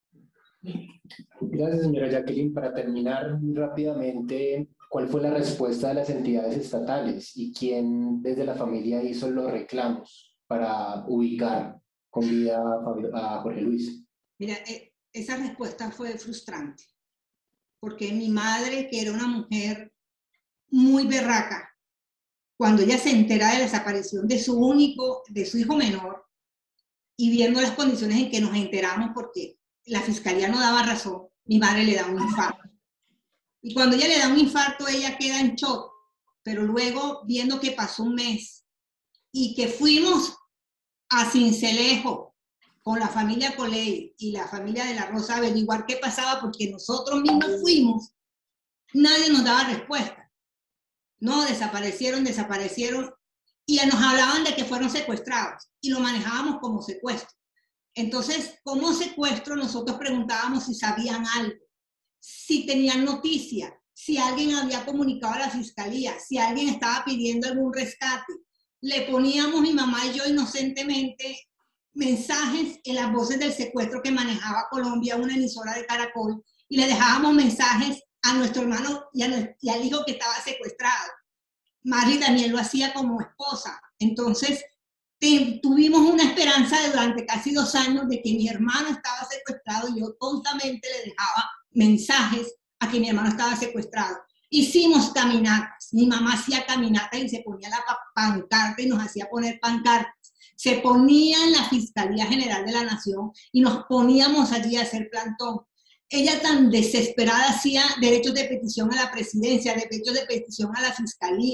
Gracias, señora Jacqueline. Para terminar rápidamente, ¿cuál fue la respuesta de las entidades estatales y quién desde la familia hizo los reclamos para ubicar con vida a Jorge Luis? Mira, esa respuesta fue frustrante, porque mi madre, que era una mujer muy berraca, cuando ella se entera de la desaparición de su único, de su hijo menor, y viendo las condiciones en que nos enteramos, porque la fiscalía no daba razón, mi madre le da un infarto. Y cuando ella le da un infarto, ella queda en shock. Pero luego, viendo que pasó un mes y que fuimos a Sincelejo con la familia Coley y la familia de la Rosa a averiguar qué pasaba, porque nosotros mismos fuimos, nadie nos daba respuesta. No, desaparecieron, desaparecieron, y nos hablaban de que fueron secuestrados, y lo manejábamos como secuestro. Entonces, como secuestro, nosotros preguntábamos si sabían algo, si tenían noticia, si alguien había comunicado a la fiscalía, si alguien estaba pidiendo algún rescate. Le poníamos mi mamá y yo inocentemente mensajes en las voces del secuestro que manejaba Colombia, una emisora de Caracol, y le dejábamos mensajes a nuestro hermano y, a, y al hijo que estaba secuestrado. Marley también lo hacía como esposa. Entonces, te, tuvimos una esperanza de durante casi dos años de que mi hermano estaba secuestrado, y yo tontamente le dejaba mensajes a que mi hermano estaba secuestrado. Hicimos caminatas, mi mamá hacía caminatas y se ponía la pancarta y nos hacía poner pancartas. Se ponía en la Fiscalía General de la Nación y nos poníamos allí a hacer plantón. Ella tan desesperada hacía derechos de petición a la presidencia, derechos de petición a la fiscalía,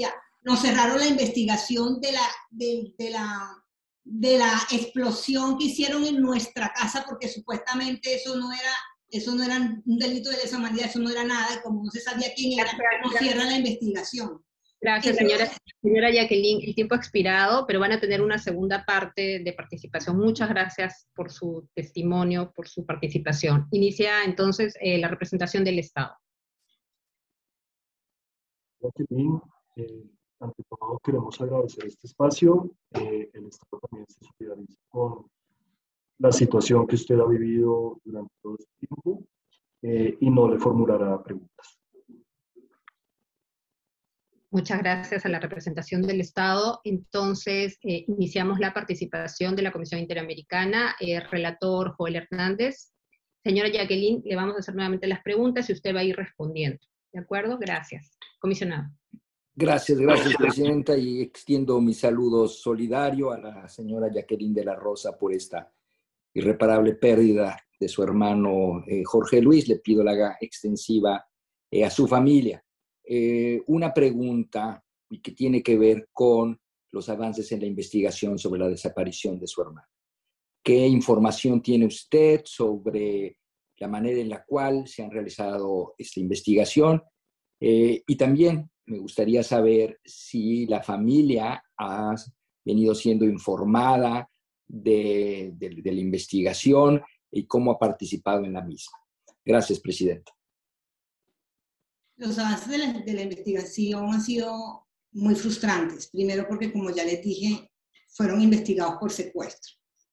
nos cerraron la investigación de la, de, de la, de la explosión que hicieron en nuestra casa, porque supuestamente eso no era, eso no era un delito de lesa humanidad, eso no era nada, y como no se sabía quién era, nos cierran la investigación. Gracias, señora, señora Jacqueline. El tiempo ha expirado, pero van a tener una segunda parte de participación. Muchas gracias por su testimonio, por su participación. Inicia entonces eh, la representación del Estado. Jacqueline, eh, ante todo queremos agradecer este espacio. Eh, el Estado también se solidariza con la situación que usted ha vivido durante todo este tiempo eh, y no le formulará preguntas. Muchas gracias a la representación del Estado. Entonces, eh, iniciamos la participación de la Comisión Interamericana. Eh, relator Joel Hernández. Señora Jacqueline, le vamos a hacer nuevamente las preguntas y usted va a ir respondiendo. ¿De acuerdo? Gracias. Comisionado. Gracias, gracias, Presidenta, y extiendo mi saludo solidario a la señora Jacqueline de la Rosa por esta irreparable pérdida de su hermano eh, Jorge Luis. Le pido la haga extensiva eh, a su familia. Eh, una pregunta que tiene que ver con los avances en la investigación sobre la desaparición de su hermano. ¿Qué información tiene usted sobre la manera en la cual se han realizado esta investigación? Eh, y también me gustaría saber si la familia ha venido siendo informada de, de, de la investigación y cómo ha participado en la misma. Gracias, Presidenta. Los avances de la, de la investigación han sido muy frustrantes. Primero porque, como ya les dije, fueron investigados por secuestro.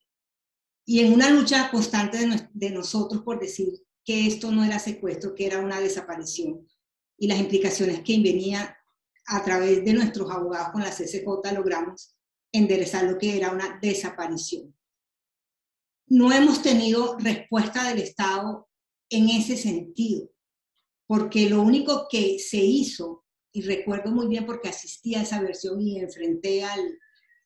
Y en una lucha constante de, de nosotros por decir que esto no era secuestro, que era una desaparición. Y las implicaciones que venían a través de nuestros abogados con la C C J, logramos enderezar lo que era una desaparición. No hemos tenido respuesta del Estado en ese sentido, porque lo único que se hizo, y recuerdo muy bien porque asistí a esa versión y enfrenté al,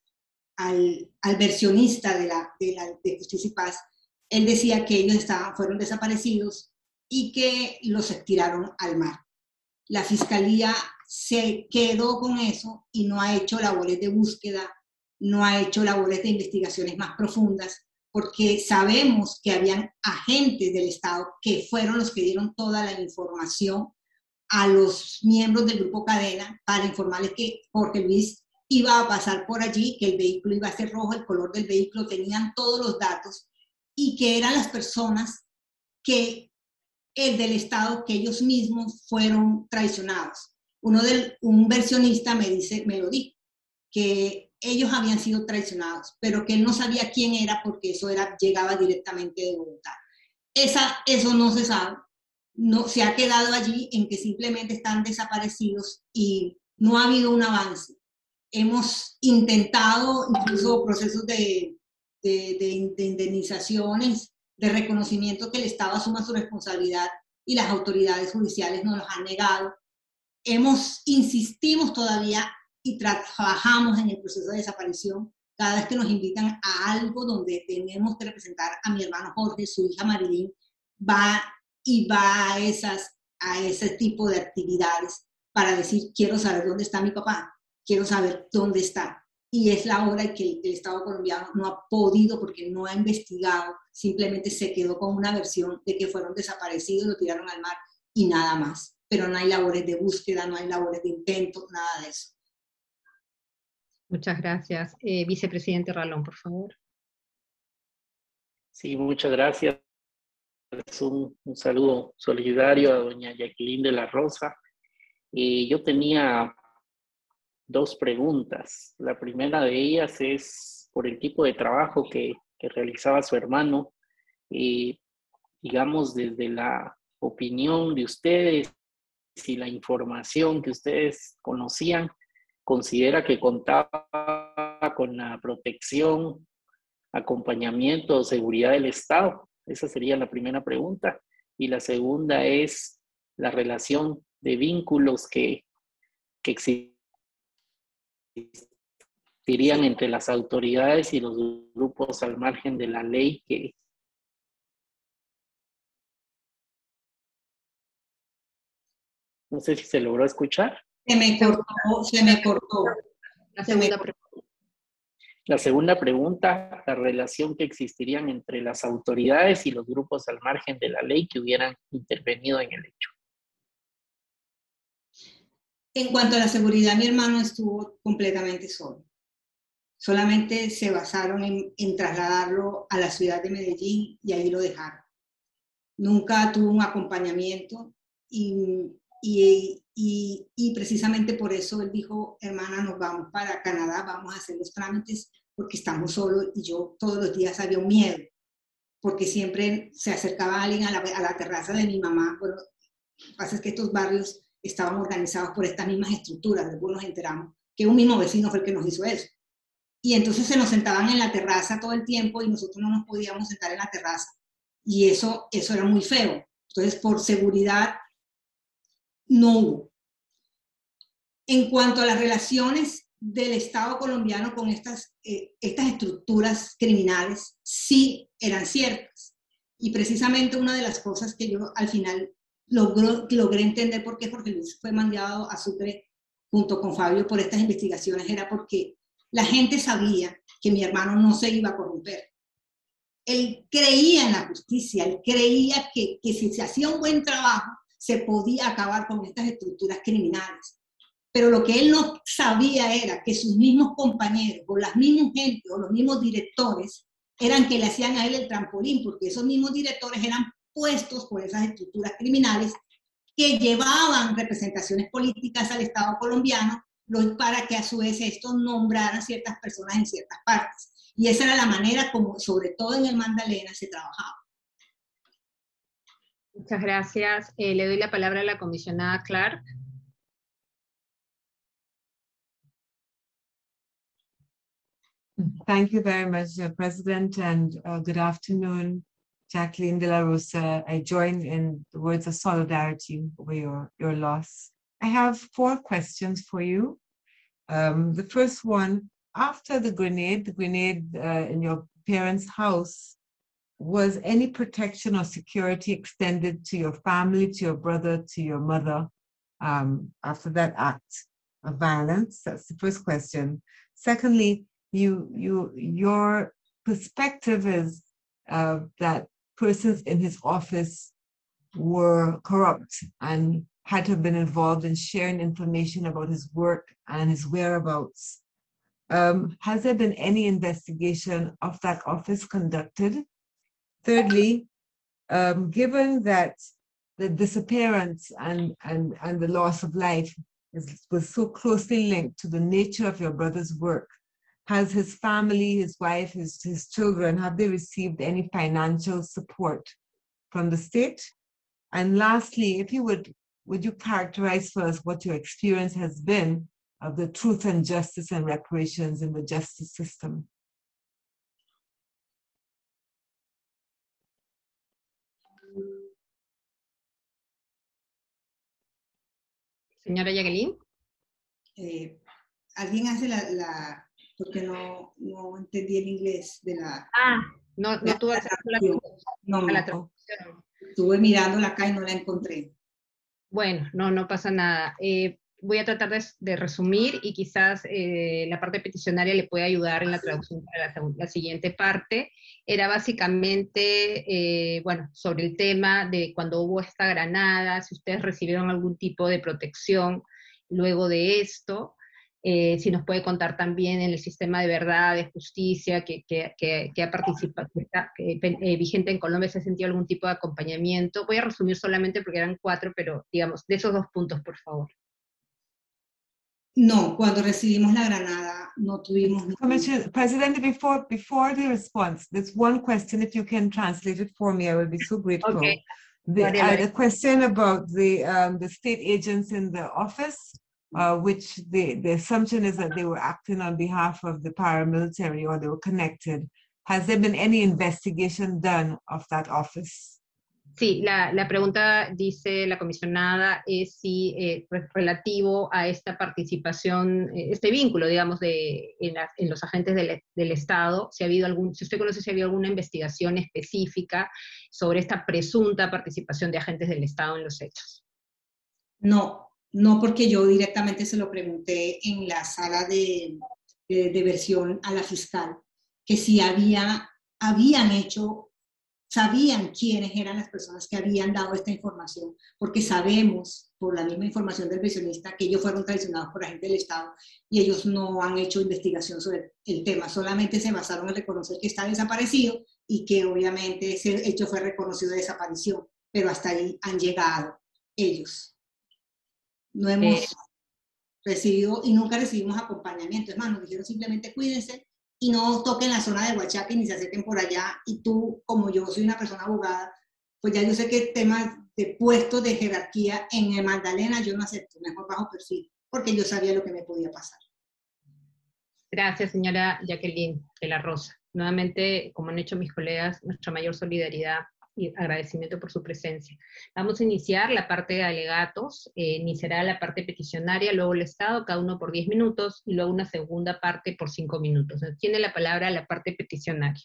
al, al versionista de, la, de, la, de Justicia y Paz, él decía que ellos estaban, fueron desaparecidos y que los tiraron al mar. La Fiscalía se quedó con eso y no ha hecho labores de búsqueda, no ha hecho labores de investigaciones más profundas, porque sabemos que habían agentes del Estado que fueron los que dieron toda la información a los miembros del Grupo Cadena para informarles que Jorge Luis iba a pasar por allí, que el vehículo iba a ser rojo, el color del vehículo, tenían todos los datos, y que eran las personas que el del Estado, que ellos mismos fueron traicionados. Uno del, un versionista me, dice, me lo dijo, que ellos habían sido traicionados, pero que él no sabía quién era porque eso era, llegaba directamente de Bogotá. Esa, eso no se sabe, no, se ha quedado allí en que simplemente están desaparecidos y no ha habido un avance. Hemos intentado incluso procesos de, de, de, de indemnizaciones, de reconocimiento que el Estado asuma su responsabilidad y las autoridades judiciales nos los han negado. Hemos, insistimos todavía y trabajamos en el proceso de desaparición cada vez que nos invitan a algo donde tenemos que representar a mi hermano Jorge, su hija Marilyn, va y va a, esas, a ese tipo de actividades para decir, quiero saber dónde está mi papá, quiero saber dónde está. Y es la hora en que el, el Estado colombiano no ha podido porque no ha investigado, simplemente se quedó con una versión de que fueron desaparecidos, lo tiraron al mar y nada más. Pero no hay labores de búsqueda, no hay labores de intento, nada de eso. Muchas gracias. Eh, Vicepresidente Ralón, por favor. Sí, muchas gracias. Un, un saludo solidario a doña Jacqueline de la Rosa. Y yo tenía dos preguntas. La primera de ellas es por el tipo de trabajo que, que realizaba su hermano. Y digamos, desde la opinión de ustedes y la información que ustedes conocían, ¿considera que contaba con la protección, acompañamiento o seguridad del Estado? Esa sería la primera pregunta. Y la segunda es la relación de vínculos que, que existirían entre las autoridades y los grupos al margen de la ley que no sé si se logró escuchar. Se me cortó, se me cortó. La segunda pregunta. La segunda pregunta, la relación que existirían entre las autoridades y los grupos al margen de la ley que hubieran intervenido en el hecho. En cuanto a la seguridad, mi hermano estuvo completamente solo. Solamente se basaron en, en trasladarlo a la ciudad de Medellín y ahí lo dejaron. Nunca tuvo un acompañamiento y, y, y, y precisamente por eso él dijo, hermana, nos vamos para Canadá, vamos a hacer los trámites porque estamos solos, y yo todos los días había un miedo, porque siempre se acercaba alguien a la, a la terraza de mi mamá. Bueno, lo que pasa es que estos barrios estaban organizados por estas mismas estructuras, después nos enteramos que un mismo vecino fue el que nos hizo eso. Y entonces se nos sentaban en la terraza todo el tiempo y nosotros no nos podíamos sentar en la terraza. Y eso, eso era muy feo. Entonces, por seguridad, no hubo. En cuanto a las relaciones del Estado colombiano con estas, eh, estas estructuras criminales, sí eran ciertas. Y precisamente una de las cosas que yo al final logró, logré entender por qué Jorge Luis fue mandado a Sucre junto con Fabio por estas investigaciones era porque la gente sabía que mi hermano no se iba a corromper. Él creía en la justicia, él creía que, que si se hacía un buen trabajo, se podía acabar con estas estructuras criminales. Pero lo que él no sabía era que sus mismos compañeros, o las mismas gente, o los mismos directores, eran que le hacían a él el trampolín, porque esos mismos directores eran puestos por esas estructuras criminales que llevaban representaciones políticas al Estado colombiano para que a su vez estos nombraran ciertas personas en ciertas partes. Y esa era la manera como, sobre todo en el Magdalena, se trabajaba. Muchas gracias. Eh, le doy la palabra a la comisionada Clark. Thank you very much, uh, President, and uh, good afternoon, Jacqueline de la Rosa. I join in the words of solidarity over your, your loss. I have four questions for you. Um, the first one, after the grenade, the grenade uh, in your parents' house, was any protection or security extended to your family, to your brother, to your mother, um, after that act of violence? That's the first question. Secondly, you, you, your perspective is uh, that persons in his office were corrupt and had to have been involved in sharing information about his work and his whereabouts. Um, has there been any investigation of that office conducted? Thirdly, um, given that the disappearance and, and, and the loss of life is, was so closely linked to the nature of your brother's work, has his family, his wife, his, his children, have they received any financial support from the state? And lastly, if you would, would you characterize for us what your experience has been of the truth and justice and reparations in the justice system? Señora Jacqueline. Eh, ¿Alguien hace la, la, porque no, no entendí el inglés de la... Ah, no, no tuve acceso a la, no, a la no, traducción. Estuve mirándola acá y no la encontré. Bueno, no, no pasa nada. Eh, voy a tratar de, de resumir y quizás eh, la parte peticionaria le puede ayudar en la traducción para la, la siguiente parte. Era básicamente, eh, bueno, sobre el tema de cuando hubo esta granada, si ustedes recibieron algún tipo de protección luego de esto, eh, si nos puede contar también en el sistema de verdad, de justicia, que, que, que, que ha participado, que está que, eh, vigente en Colombia, ¿se ha sentido algún tipo de acompañamiento? Voy a resumir solamente porque eran cuatro, pero digamos, de esos dos puntos, por favor. No, cuando recibimos la granada no tuvimos... President, before, before the response, there's one question, if you can translate it for me, I will be so grateful. Okay. The, uh, the question about the, um, the state agents in the office, uh, which the, the assumption is that they were acting on behalf of the paramilitary or they were connected. Has there been any investigation done of that office? Sí, la, la pregunta, dice la comisionada, es si eh, relativo a esta participación, eh, este vínculo, digamos, de, en, la, en los agentes del, del Estado, si ha habido algún, si usted conoce si ha habido alguna investigación específica sobre esta presunta participación de agentes del Estado en los hechos. No, no porque yo directamente se lo pregunté en la sala de, de, de versión a la fiscal, que si había, habían hecho, sabían quiénes eran las personas que habían dado esta información, porque sabemos, por la misma información del versionista, que ellos fueron traicionados por agentes del Estado y ellos no han hecho investigación sobre el tema, solamente se basaron en reconocer que está desaparecido y que obviamente ese hecho fue reconocido de desaparición, pero hasta ahí han llegado ellos. No hemos eh. recibido y nunca recibimos acompañamiento. Es más, nos dijeron simplemente cuídense y no toquen la zona de Huachaque ni se acerquen por allá. Y tú, como yo soy una persona abogada, pues ya yo sé que temas de puestos de jerarquía en el Magdalena yo no acepto, mejor bajo perfil, porque yo sabía lo que me podía pasar. Gracias, señora Jacqueline de la Rosa. Nuevamente, como han hecho mis colegas, nuestra mayor solidaridad y agradecimiento por su presencia. Vamos a iniciar la parte de alegatos, eh, iniciará la parte peticionaria, luego el Estado, cada uno por diez minutos, y luego una segunda parte por cinco minutos. Tiene la palabra la parte peticionaria.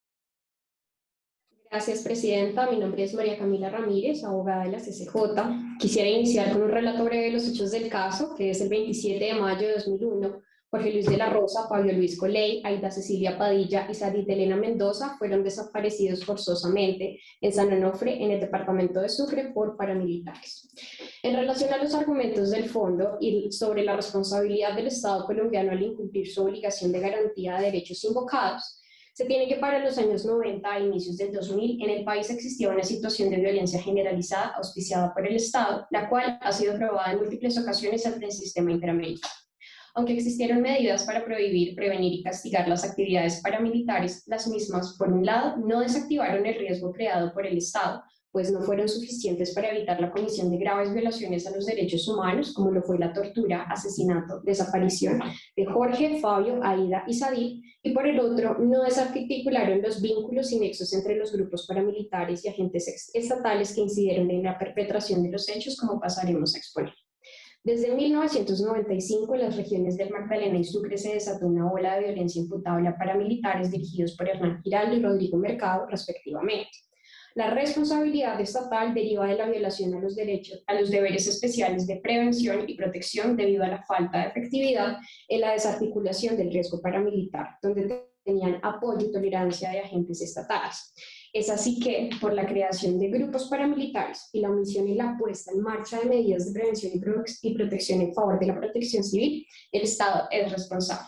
Gracias, Presidenta. Mi nombre es María Camila Ramírez, abogada de la C C J. Quisiera iniciar con un relato breve de los hechos del caso, que es el veintisiete de mayo de dos mil uno. Jorge Luis de la Rosa, Pablo Luis Coley, Aida Cecilia Padilla y Sadit Elena Mendoza fueron desaparecidos forzosamente en San Onofre, en el departamento de Sucre, por paramilitares. En relación a los argumentos del fondo y sobre la responsabilidad del Estado colombiano al incumplir su obligación de garantía de derechos invocados, se tiene que para los años noventa a inicios del dos mil en el país existía una situación de violencia generalizada auspiciada por el Estado, la cual ha sido probada en múltiples ocasiones ante el sistema interamericano. Aunque existieron medidas para prohibir, prevenir y castigar las actividades paramilitares, las mismas, por un lado, no desactivaron el riesgo creado por el Estado, pues no fueron suficientes para evitar la comisión de graves violaciones a los derechos humanos, como lo fue la tortura, asesinato, desaparición de Jorge, Fabio, Aida y Sadit, y por el otro, no desarticularon los vínculos y nexos entre los grupos paramilitares y agentes estatales que incidieron en la perpetración de los hechos, como pasaremos a exponer. Desde mil novecientos noventa y cinco, en las regiones del Magdalena y Sucre se desató una ola de violencia imputable a paramilitares dirigidos por Hernán Giraldo y Rodrigo Mercado, respectivamente. La responsabilidad estatal deriva de la violación a los derechos, a los deberes especiales de prevención y protección debido a la falta de efectividad en la desarticulación del riesgo paramilitar, donde tenían apoyo y tolerancia de agentes estatales. Es así que, por la creación de grupos paramilitares y la omisión y la puesta en marcha de medidas de prevención y protección en favor de la protección civil, el Estado es responsable.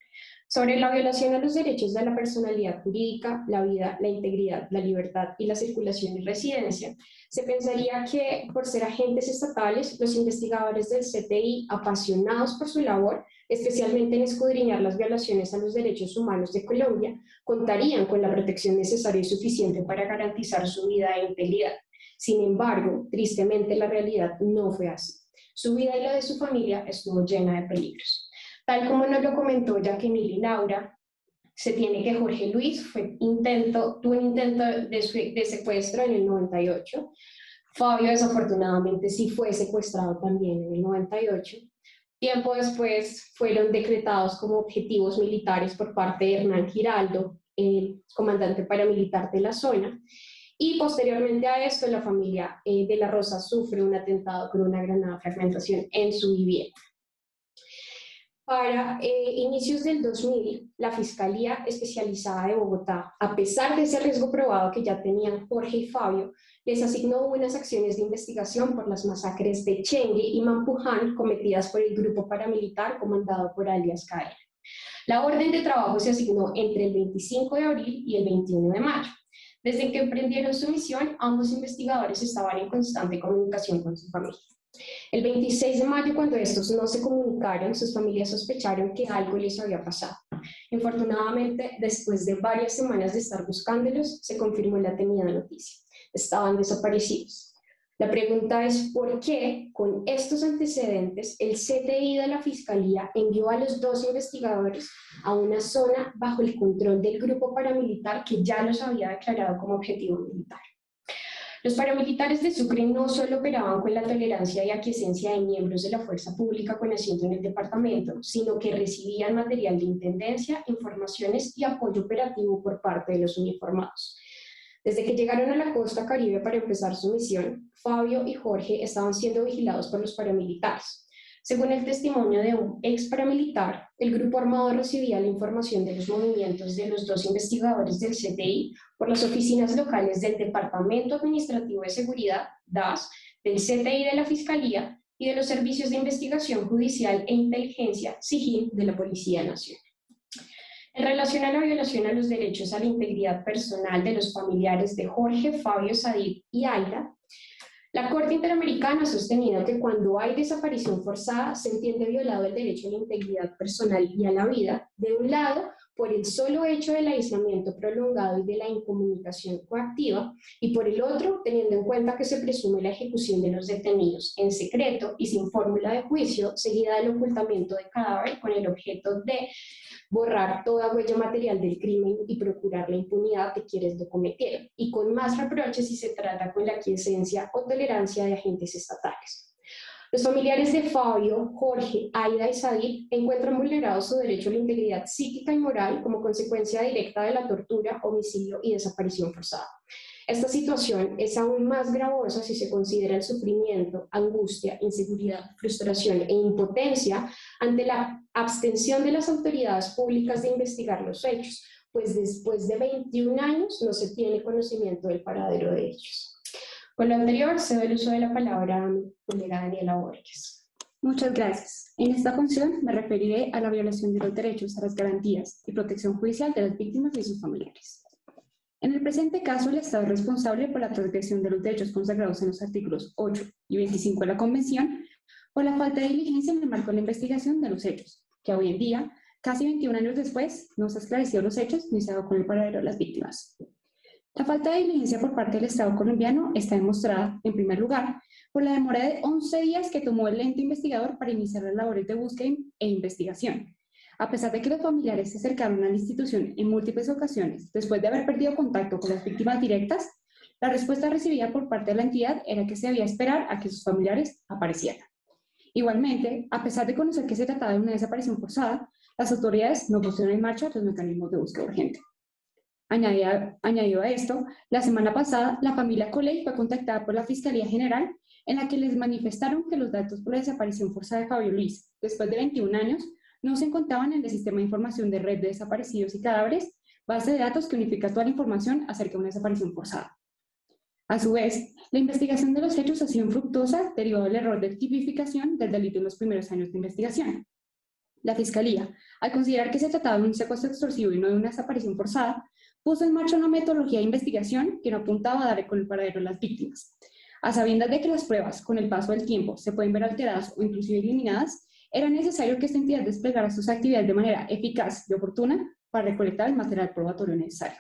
Sobre la violación a los derechos de la personalidad jurídica, la vida, la integridad, la libertad y la circulación y residencia, se pensaría que, por ser agentes estatales, los investigadores del C T I, apasionados por su labor, especialmente en escudriñar las violaciones a los derechos humanos de Colombia, contarían con la protección necesaria y suficiente para garantizar su vida e integridad. Sin embargo, tristemente la realidad no fue así. Su vida y la de su familia estuvo llena de peligros. Tal como nos lo comentó Jacqueline y Laura, se tiene que Jorge Luis fue intento, tuvo un intento de, de secuestro en el noventa y ocho. Fabio desafortunadamente sí fue secuestrado también en el noventa y ocho. Tiempo después fueron decretados como objetivos militares por parte de Hernán Giraldo, el comandante paramilitar de la zona. Y posteriormente a esto, la familia eh, de la Rosa sufre un atentado con una granada fragmentación en su vivienda. Para eh, inicios del dos mil, la Fiscalía Especializada de Bogotá, a pesar de ese riesgo probado que ya tenían Jorge y Fabio, les asignó unas acciones de investigación por las masacres de Chengue y Mampuján cometidas por el grupo paramilitar comandado por alias Cadena. La orden de trabajo se asignó entre el veinticinco de abril y el veintiuno de mayo. Desde que emprendieron su misión, ambos investigadores estaban en constante comunicación con su familia. El veintiséis de mayo, cuando estos no se comunicaron, sus familias sospecharon que algo les había pasado. Infortunadamente, después de varias semanas de estar buscándolos, se confirmó la temida noticia. Estaban desaparecidos. La pregunta es por qué, con estos antecedentes, el C T I de la Fiscalía envió a los dos investigadores a una zona bajo el control del grupo paramilitar que ya los había declarado como objetivo militar. Los paramilitares de Sucre no solo operaban con la tolerancia y aquiescencia de miembros de la fuerza pública con asiento en el departamento, sino que recibían material de intendencia, informaciones y apoyo operativo por parte de los uniformados. Desde que llegaron a la costa Caribe para empezar su misión, Fabio y Jorge estaban siendo vigilados por los paramilitares. Según el testimonio de un ex paramilitar, el grupo armado recibía la información de los movimientos de los dos investigadores del C T I por las oficinas locales del Departamento Administrativo de Seguridad, D A S, del C T I de la Fiscalía y de los Servicios de Investigación Judicial e Inteligencia, S I G I N, de la Policía Nacional. En relación a la violación a los derechos a la integridad personal de los familiares de Jorge, Fabio, Sadid y Aida, la Corte Interamericana ha sostenido que cuando hay desaparición forzada se entiende violado el derecho a la integridad personal y a la vida, de un lado, por el solo hecho del aislamiento prolongado y de la incomunicación coactiva, y por el otro, teniendo en cuenta que se presume la ejecución de los detenidos en secreto y sin fórmula de juicio, seguida del ocultamiento de cadáver con el objeto de borrar toda huella material del crimen y procurar la impunidad de quienes lo cometieron, y con más reproches si se trata con la aquiescencia o tolerancia de agentes estatales. Los familiares de Fabio, Jorge, Aida y Sadid encuentran vulnerado su derecho a la integridad psíquica y moral como consecuencia directa de la tortura, homicidio y desaparición forzada. Esta situación es aún más gravosa si se considera el sufrimiento, angustia, inseguridad, frustración e impotencia ante la abstención de las autoridades públicas de investigar los hechos, pues después de veintiún años no se tiene conocimiento del paradero de ellos. Con lo anterior, cedo el uso de la palabra a mi colega Daniela Borges. Muchas gracias. En esta función me referiré a la violación de los derechos a las garantías y protección judicial de las víctimas y sus familiares. En el presente caso, el Estado es responsable por la transgresión de los derechos consagrados en los artículos ocho y veinticinco de la Convención por la falta de diligencia en el marco de la investigación de los hechos, que hoy en día, casi veintiún años después, no se ha esclarecido los hechos ni se ha dado con el paradero de las víctimas. La falta de diligencia por parte del Estado colombiano está demostrada, en primer lugar, por la demora de once días que tomó el ente investigador para iniciar las labores de búsqueda e investigación. A pesar de que los familiares se acercaron a la institución en múltiples ocasiones, después de haber perdido contacto con las víctimas directas, la respuesta recibida por parte de la entidad era que se debía esperar a que sus familiares aparecieran. Igualmente, a pesar de conocer que se trataba de una desaparición forzada, las autoridades no pusieron en marcha los mecanismos de búsqueda urgente. Añadido, añadido a esto, la semana pasada, la familia Coley fue contactada por la Fiscalía General en la que les manifestaron que los datos por la desaparición forzada de Fabio Luis, después de veintiún años, no se encontraban en el Sistema de Información de Red de Desaparecidos y Cadáveres, base de datos que unifica toda la información acerca de una desaparición forzada. A su vez, la investigación de los hechos ha sido infructuosa derivado del error de tipificación del delito en los primeros años de investigación. La Fiscalía, al considerar que se trataba de un secuestro extorsivo y no de una desaparición forzada, puso en marcha una metodología de investigación que no apuntaba a dar con el paradero de las víctimas. A sabiendas de que las pruebas, con el paso del tiempo, se pueden ver alteradas o inclusive eliminadas, era necesario que esta entidad desplegara sus actividades de manera eficaz y oportuna para recolectar el material probatorio necesario.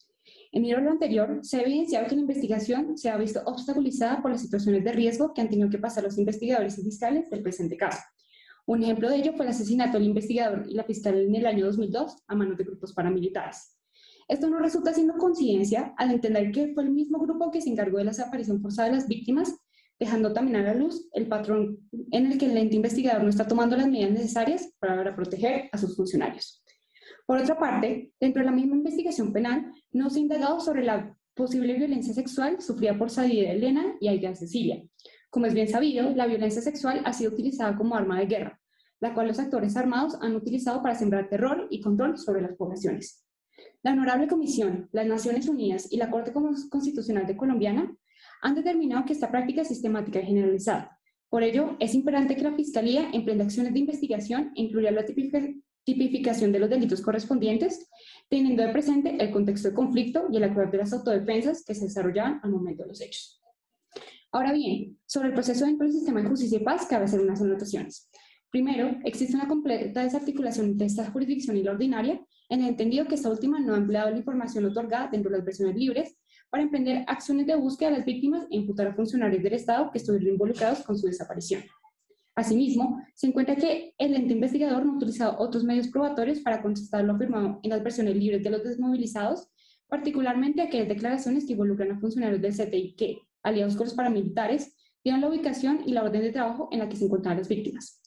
En el lo anterior, se ha evidenciado que la investigación se ha visto obstaculizada por las situaciones de riesgo que han tenido que pasar los investigadores y fiscales del presente caso. Un ejemplo de ello fue el asesinato del investigador y la fiscal en el año dos mil dos a manos de grupos paramilitares. Esto no resulta siendo coincidencia al entender que fue el mismo grupo que se encargó de la desaparición forzada de las víctimas, dejando también a la luz el patrón en el que el ente investigador no está tomando las medidas necesarias para proteger a sus funcionarios. Por otra parte, dentro de la misma investigación penal, no se ha indagado sobre la posible violencia sexual sufrida por Sadid Elena y Aida Cecilia. Como es bien sabido, la violencia sexual ha sido utilizada como arma de guerra, la cual los actores armados han utilizado para sembrar terror y control sobre las poblaciones. La Honorable Comisión, las Naciones Unidas y la Corte Constitucional de Colombiana han determinado que esta práctica es sistemática y generalizada. Por ello, es imperante que la Fiscalía emprenda acciones de investigación e incluya la tipificación de los delitos correspondientes, teniendo de presente el contexto de conflicto y el acuerdo de las autodefensas que se desarrollaban al momento de los hechos. Ahora bien, sobre el proceso dentro del sistema de justicia y paz, cabe hacer unas anotaciones. Primero, existe una completa desarticulación entre esta jurisdicción y la ordinaria, en el entendido que esta última no ha empleado la información otorgada dentro de las versiones libres para emprender acciones de búsqueda de las víctimas e imputar a funcionarios del Estado que estuvieron involucrados con su desaparición. Asimismo, se encuentra que el ente investigador no ha utilizado otros medios probatorios para contestar lo afirmado en las versiones libres de los desmovilizados, particularmente aquellas declaraciones que involucran a funcionarios del C T I que, aliados con los paramilitares, dieron la ubicación y la orden de trabajo en la que se encontraban las víctimas.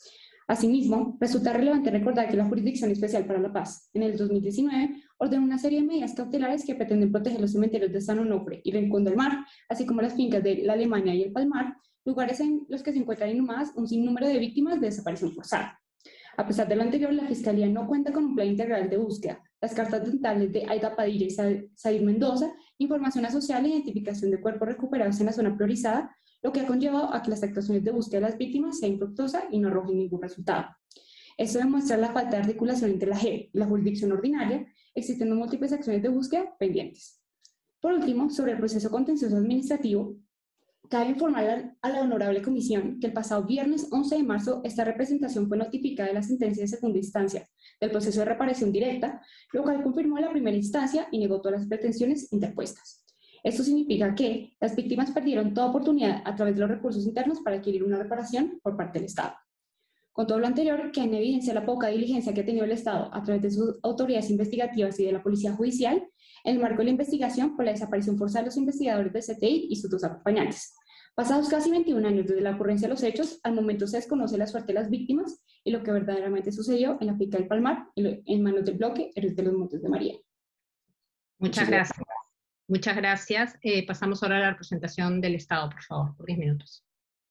Asimismo, resulta relevante recordar que la Jurisdicción Especial para la Paz, en el dos mil diecinueve, ordenó una serie de medidas cautelares que pretenden proteger los cementerios de San Onofre y Rincón del Mar, así como las fincas de La Alemania y El Palmar, lugares en los que se encuentran inhumadas un sinnúmero de víctimas de desaparición forzada. A pesar de lo anterior, la Fiscalía no cuenta con un plan integral de búsqueda. Las cartas dentales de Aida Padilla y Said Mendoza, información asociada a la identificación de cuerpos recuperados en la zona priorizada, lo que ha conllevado a que las actuaciones de búsqueda de las víctimas sean infructuosas y no arrojen ningún resultado. Esto demuestra la falta de articulación entre la J E P y la jurisdicción ordinaria, existiendo múltiples acciones de búsqueda pendientes. Por último, sobre el proceso contencioso administrativo, cabe informar a la Honorable Comisión que el pasado viernes once de marzo esta representación fue notificada de la sentencia de segunda instancia del proceso de reparación directa, lo cual confirmó la primera instancia y negó todas las pretensiones interpuestas. Esto significa que las víctimas perdieron toda oportunidad a través de los recursos internos para adquirir una reparación por parte del Estado. Con todo lo anterior, que en evidencia la poca diligencia que ha tenido el Estado a través de sus autoridades investigativas y de la Policía Judicial, en el marco de la investigación por la desaparición forzada de los investigadores del C T I y sus dos acompañantes. Pasados casi veintiún años desde la ocurrencia de los hechos, al momento se desconoce la suerte de las víctimas y lo que verdaderamente sucedió en la finca del Palmar, en manos del bloque Héroes de los Montes de María. Muchas gracias. Muchas gracias. Eh, pasamos ahora a la representación del Estado, por favor, por diez minutos.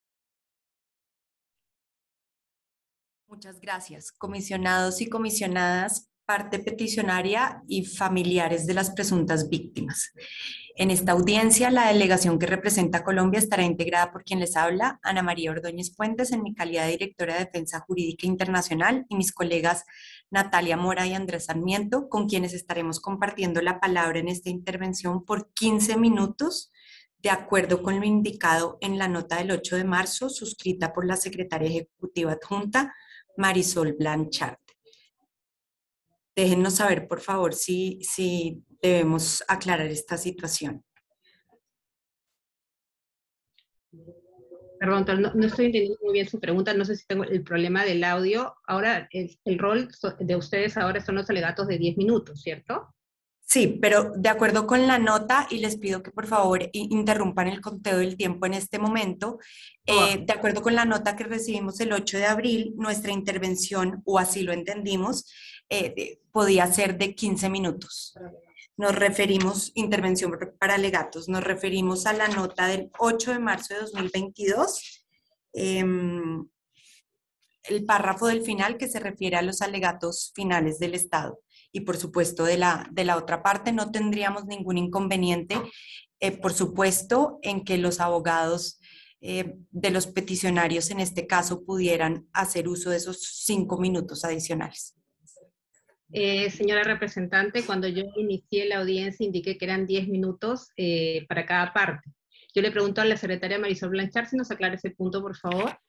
Muchas gracias. Comisionados y comisionadas, parte peticionaria y familiares de las presuntas víctimas. En esta audiencia, la delegación que representa a Colombia estará integrada por quien les habla, Ana María Ordóñez Puentes, en mi calidad de directora de Defensa Jurídica Internacional, y mis colegas Natalia Mora y Andrés Sarmiento, con quienes estaremos compartiendo la palabra en esta intervención por quince minutos, de acuerdo con lo indicado en la nota del ocho de marzo, suscrita por la secretaria ejecutiva adjunta, Marisol Blanchard. Déjennos saber, por favor, si, si debemos aclarar esta situación. Perdón, pero no, no estoy entendiendo muy bien su pregunta, no sé si tengo el problema del audio. Ahora, el, el rol de ustedes ahora son los alegatos de diez minutos, ¿cierto? Sí, pero de acuerdo con la nota, y les pido que por favor interrumpan el conteo del tiempo en este momento, eh, de acuerdo con la nota que recibimos el ocho de abril, nuestra intervención, o así lo entendimos, eh, podía ser de quince minutos. Nos referimos, intervención para alegatos, nos referimos a la nota del ocho de marzo de dos mil veintidós, eh, el párrafo del final que se refiere a los alegatos finales del Estado. Y por supuesto de la, de la otra parte no tendríamos ningún inconveniente, eh, por supuesto, en que los abogados eh, de los peticionarios en este caso pudieran hacer uso de esos cinco minutos adicionales. Eh, señora representante, cuando yo inicié la audiencia indiqué que eran diez minutos eh, para cada parte. Yo le pregunto a la secretaria Marisol Blanchard si nos aclara ese punto, por favor.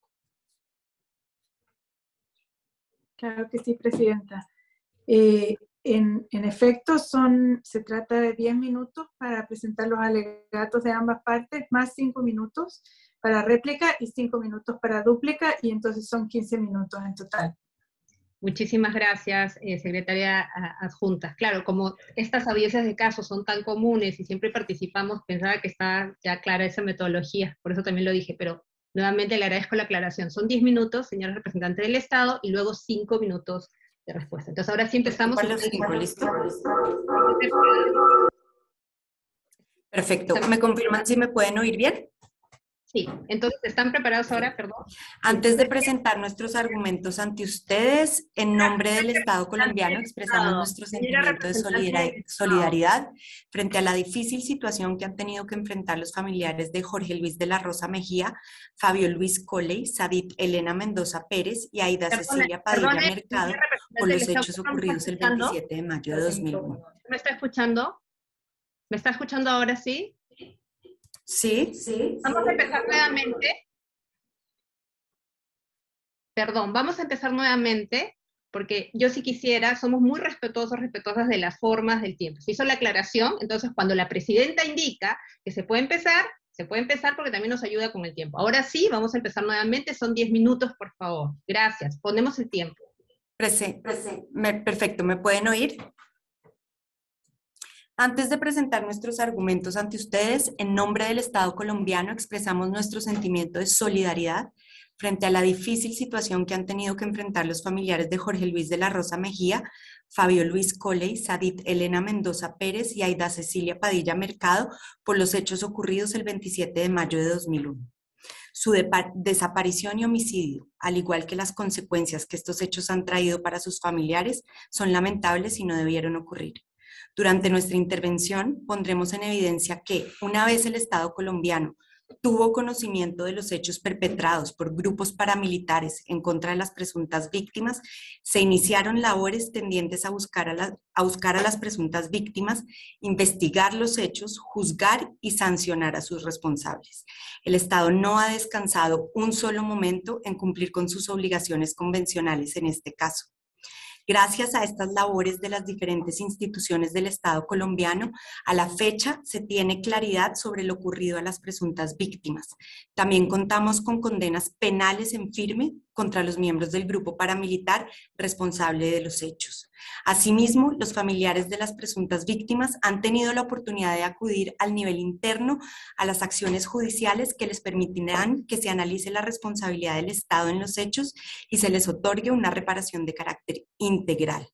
Claro que sí, Presidenta. Eh, en, en efecto, son, se trata de diez minutos para presentar los alegatos de ambas partes, más cinco minutos para réplica y cinco minutos para dúplica, y entonces son quince minutos en total. Muchísimas gracias, eh, secretaria adjunta. Claro, como estas audiencias de casos son tan comunes y siempre participamos, pensaba que está ya clara esa metodología, por eso también lo dije, pero nuevamente le agradezco la aclaración. Son diez minutos, señora representante del Estado, y luego cinco minutos de respuesta. Entonces ahora sí empezamos. Los cinco, ¿listo? Perfecto. ¿Me confirman si me pueden oír bien? Sí, entonces, ¿están preparados ahora? Perdón. Antes de presentar nuestros argumentos ante ustedes, en nombre del Estado colombiano expresamos nuestro sentimiento de solidaridad frente a la difícil situación que han tenido que enfrentar los familiares de Jorge Luis de la Rosa Mejía, Fabio Luis Colley, Sadit Elena Mendoza Pérez y Aida Cecilia Padilla Mercado por los hechos ocurridos el veintisiete de mayo de dos mil uno. ¿Me está escuchando? ¿Me está escuchando ahora sí? Sí, sí. Vamos a empezar nuevamente. Perdón, vamos a empezar nuevamente, porque yo sí quisiera, somos muy respetuosos, respetuosas de las formas del tiempo. Se hizo la aclaración, entonces cuando la presidenta indica que se puede empezar, se puede empezar porque también nos ayuda con el tiempo. Ahora sí, vamos a empezar nuevamente, son diez minutos, por favor. Gracias, ponemos el tiempo. Prese, prese. Me, perfecto, ¿me pueden oír? Antes de presentar nuestros argumentos ante ustedes, en nombre del Estado colombiano expresamos nuestro sentimiento de solidaridad frente a la difícil situación que han tenido que enfrentar los familiares de Jorge Luis de la Rosa Mejía, Fabio Luis Colley, Sadit Elena Mendoza Pérez y Aida Cecilia Padilla Mercado por los hechos ocurridos el veintisiete de mayo de dos mil uno. Su desaparición y homicidio, al igual que las consecuencias que estos hechos han traído para sus familiares, son lamentables y no debieron ocurrir. Durante nuestra intervención pondremos en evidencia que, una vez el Estado colombiano tuvo conocimiento de los hechos perpetrados por grupos paramilitares en contra de las presuntas víctimas, se iniciaron labores tendientes a buscar a, la, a buscar a las presuntas víctimas, investigar los hechos, juzgar y sancionar a sus responsables. El Estado no ha descansado un solo momento en cumplir con sus obligaciones convencionales en este caso. Gracias a estas labores de las diferentes instituciones del Estado colombiano, a la fecha se tiene claridad sobre lo ocurrido a las presuntas víctimas. También contamos con condenas penales en firme contra los miembros del grupo paramilitar responsable de los hechos. Asimismo, los familiares de las presuntas víctimas han tenido la oportunidad de acudir al nivel interno a las acciones judiciales que les permitirán que se analice la responsabilidad del Estado en los hechos y se les otorgue una reparación de carácter integral.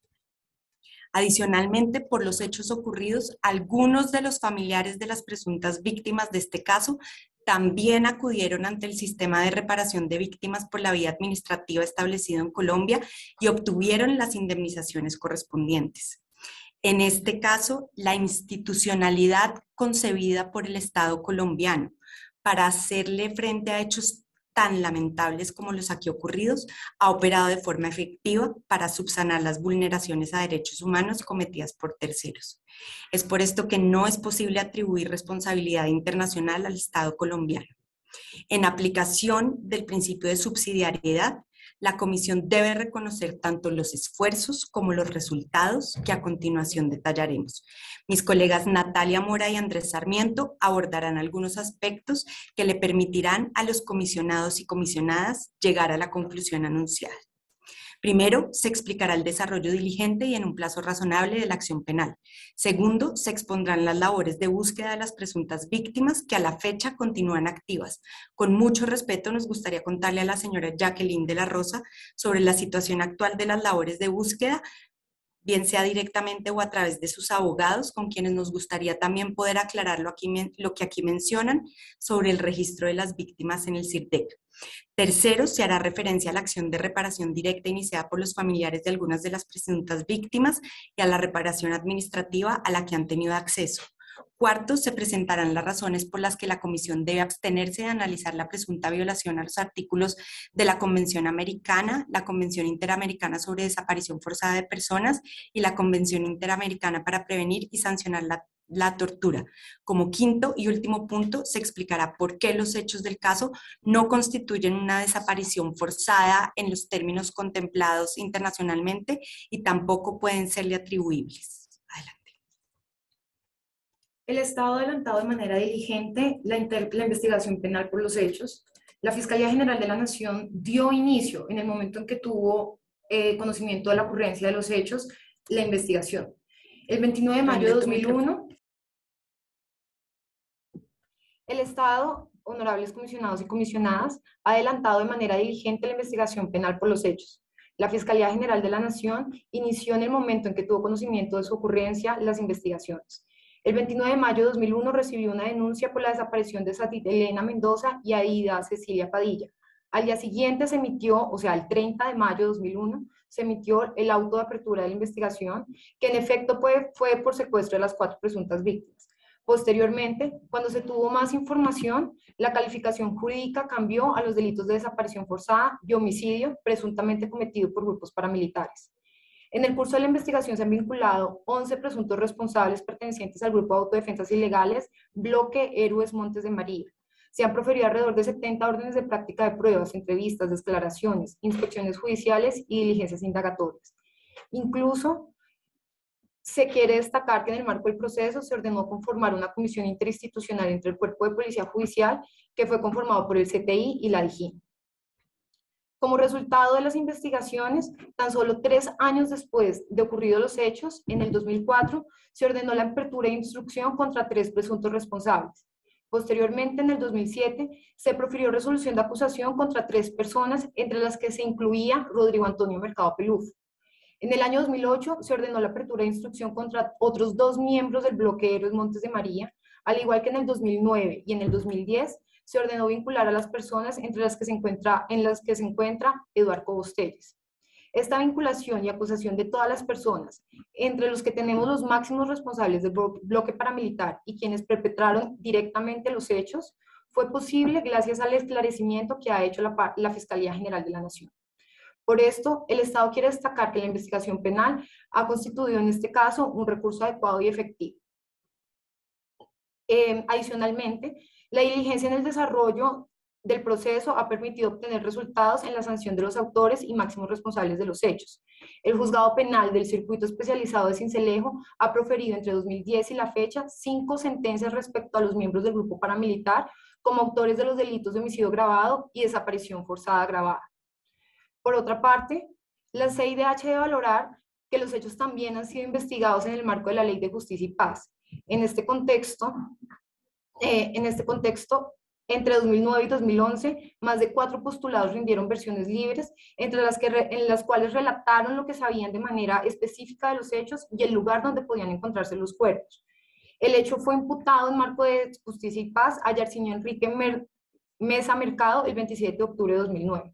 Adicionalmente, por los hechos ocurridos, algunos de los familiares de las presuntas víctimas de este caso también acudieron ante el sistema de reparación de víctimas por la vía administrativa establecido en Colombia y obtuvieron las indemnizaciones correspondientes. En este caso, la institucionalidad concebida por el Estado colombiano para hacerle frente a hechos tan lamentables como los aquí ocurridos, ha operado de forma efectiva para subsanar las vulneraciones a derechos humanos cometidas por terceros. Es por esto que no es posible atribuir responsabilidad internacional al Estado colombiano. En aplicación del principio de subsidiariedad, la Comisión debe reconocer tanto los esfuerzos como los resultados que a continuación detallaremos. Mis colegas Natalia Mora y Andrés Sarmiento abordarán algunos aspectos que le permitirán a los comisionados y comisionadas llegar a la conclusión anunciada. Primero, se explicará el desarrollo diligente y en un plazo razonable de la acción penal. Segundo, se expondrán las labores de búsqueda de las presuntas víctimas que a la fecha continúan activas. Con mucho respeto nos gustaría contarle a la señora Jacqueline de la Rosa sobre la situación actual de las labores de búsqueda, bien sea directamente o a través de sus abogados, con quienes nos gustaría también poder aclarar lo, aquí, lo que aquí mencionan sobre el registro de las víctimas en el CIRDEC. Tercero, se hará referencia a la acción de reparación directa iniciada por los familiares de algunas de las presuntas víctimas y a la reparación administrativa a la que han tenido acceso. Cuarto, se presentarán las razones por las que la Comisión debe abstenerse de analizar la presunta violación a los artículos de la Convención Americana, la Convención Interamericana sobre Desaparición Forzada de Personas y la Convención Interamericana para Prevenir y Sancionar la la tortura. Como quinto y último punto, se explicará por qué los hechos del caso no constituyen una desaparición forzada en los términos contemplados internacionalmente y tampoco pueden serle atribuibles. Adelante. El Estado ha adelantado de manera diligente la, la investigación penal por los hechos. La Fiscalía General de la Nación dio inicio, en el momento en que tuvo eh, conocimiento de la ocurrencia de los hechos, la investigación. El veintinueve de mayo de dos mil uno, el Estado, honorables comisionados y comisionadas, ha adelantado de manera diligente la investigación penal por los hechos. La Fiscalía General de la Nación inició en el momento en que tuvo conocimiento de su ocurrencia las investigaciones. El veintinueve de mayo de dos mil uno recibió una denuncia por la desaparición de Sadit Elena Mendoza y Aida Cecilia Padilla. Al día siguiente se emitió, o sea, el treinta de mayo de dos mil uno, se emitió el auto de apertura de la investigación, que en efecto fue, fue por secuestro de las cuatro presuntas víctimas. Posteriormente, cuando se tuvo más información, la calificación jurídica cambió a los delitos de desaparición forzada y homicidio presuntamente cometido por grupos paramilitares. En el curso de la investigación se han vinculado once presuntos responsables pertenecientes al grupo de autodefensas ilegales Bloque Héroes Montes de María. Se han proferido alrededor de setenta órdenes de práctica de pruebas, entrevistas, declaraciones, inspecciones judiciales y diligencias indagatorias. Incluso se quiere destacar que en el marco del proceso se ordenó conformar una comisión interinstitucional entre el Cuerpo de Policía Judicial, que fue conformado por el C T I y la DIJÍN. Como resultado de las investigaciones, tan solo tres años después de ocurridos los hechos, en el dos mil cuatro, se ordenó la apertura de instrucción contra tres presuntos responsables. Posteriormente, en el dos mil siete, se profirió resolución de acusación contra tres personas, entre las que se incluía Rodrigo Antonio Mercado Pelufo. En el año dos mil ocho se ordenó la apertura de instrucción contra otros dos miembros del bloque Héroes Montes de María, al igual que en el dos mil nueve y en el dos mil diez se ordenó vincular a las personas entre las que se encuentra, en las que se encuentra Eduardo Bostelles. Esta vinculación y acusación de todas las personas, entre los que tenemos los máximos responsables del bloque paramilitar y quienes perpetraron directamente los hechos, fue posible gracias al esclarecimiento que ha hecho la, la Fiscalía General de la Nación. Por esto, el Estado quiere destacar que la investigación penal ha constituido en este caso un recurso adecuado y efectivo. Eh, adicionalmente, la diligencia en el desarrollo del proceso ha permitido obtener resultados en la sanción de los autores y máximos responsables de los hechos. El Juzgado Penal del Circuito Especializado de Sincelejo ha proferido entre dos mil diez y la fecha cinco sentencias respecto a los miembros del grupo paramilitar como autores de los delitos de homicidio agravado y desaparición forzada agravada. Por otra parte, la C I D H debe valorar que los hechos también han sido investigados en el marco de la Ley de Justicia y Paz. En este contexto, eh, en este contexto, entre dos mil nueve y dos mil once, más de cuatro postulados rindieron versiones libres, entre las, que re, en las cuales relataron lo que sabían de manera específica de los hechos y el lugar donde podían encontrarse los cuerpos. El hecho fue imputado en marco de Justicia y Paz a Yarcinio Enrique Mer, Mesa Mercado el veintisiete de octubre de dos mil nueve.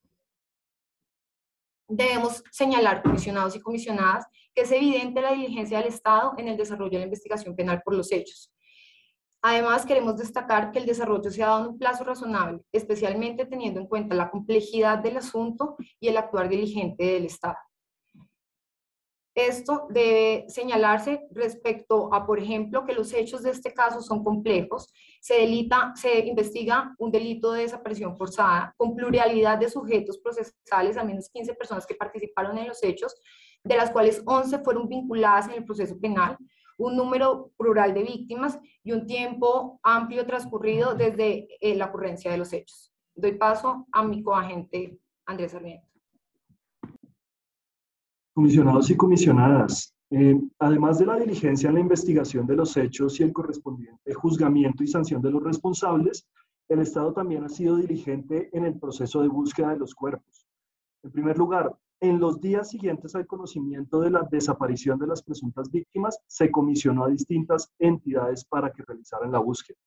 Debemos señalar, comisionados y comisionadas, que es evidente la diligencia del Estado en el desarrollo de la investigación penal por los hechos. Además, queremos destacar que el desarrollo se ha dado en un plazo razonable, especialmente teniendo en cuenta la complejidad del asunto y el actuar diligente del Estado. Esto debe señalarse respecto a, por ejemplo, que los hechos de este caso son complejos, se, delita, se investiga un delito de desaparición forzada con pluralidad de sujetos procesales, al menos quince personas que participaron en los hechos, de las cuales once fueron vinculadas en el proceso penal, un número plural de víctimas y un tiempo amplio transcurrido desde eh, la ocurrencia de los hechos. Doy paso a mi coagente Andrés Sarmiento. Comisionados y comisionadas, eh, además de la diligencia en la investigación de los hechos y el correspondiente juzgamiento y sanción de los responsables, el Estado también ha sido diligente en el proceso de búsqueda de los cuerpos. En primer lugar, en los días siguientes al conocimiento de la desaparición de las presuntas víctimas, se comisionó a distintas entidades para que realizaran la búsqueda.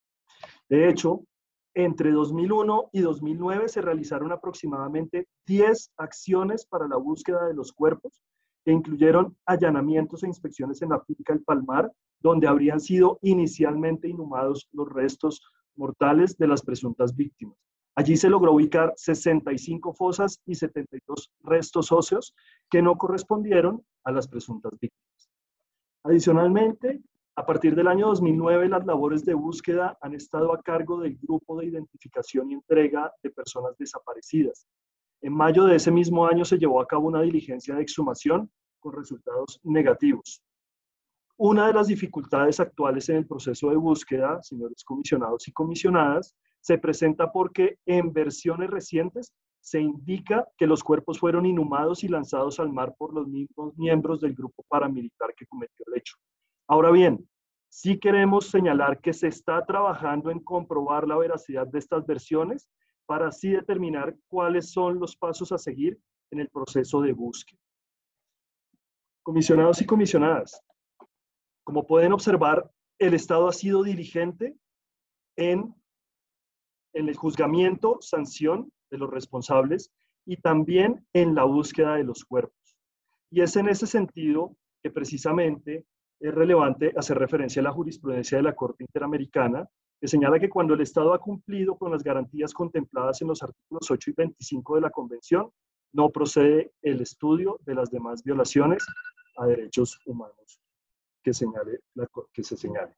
De hecho, entre dos mil uno y dos mil nueve se realizaron aproximadamente diez acciones para la búsqueda de los cuerpos, que incluyeron allanamientos e inspecciones en la finca El Palmar, donde habrían sido inicialmente inhumados los restos mortales de las presuntas víctimas. Allí se logró ubicar sesenta y cinco fosas y setenta y dos restos óseos que no correspondieron a las presuntas víctimas. Adicionalmente, a partir del año dos mil nueve, las labores de búsqueda han estado a cargo del Grupo de Identificación y Entrega de Personas Desaparecidas. En mayo de ese mismo año se llevó a cabo una diligencia de exhumación con resultados negativos. Una de las dificultades actuales en el proceso de búsqueda, señores comisionados y comisionadas, se presenta porque en versiones recientes se indica que los cuerpos fueron inhumados y lanzados al mar por los mismos miembros del grupo paramilitar que cometió el hecho. Ahora bien, sí queremos señalar que se está trabajando en comprobar la veracidad de estas versiones para así determinar cuáles son los pasos a seguir en el proceso de búsqueda. Comisionados y comisionadas, como pueden observar, el Estado ha sido diligente en, en el juzgamiento, sanción de los responsables y también en la búsqueda de los cuerpos. Y es en ese sentido que precisamente es relevante hacer referencia a la jurisprudencia de la Corte Interamericana, que señala que cuando el Estado ha cumplido con las garantías contempladas en los artículos ocho y veinticinco de la Convención, no procede el estudio de las demás violaciones a derechos humanos que, señale la, que se señale.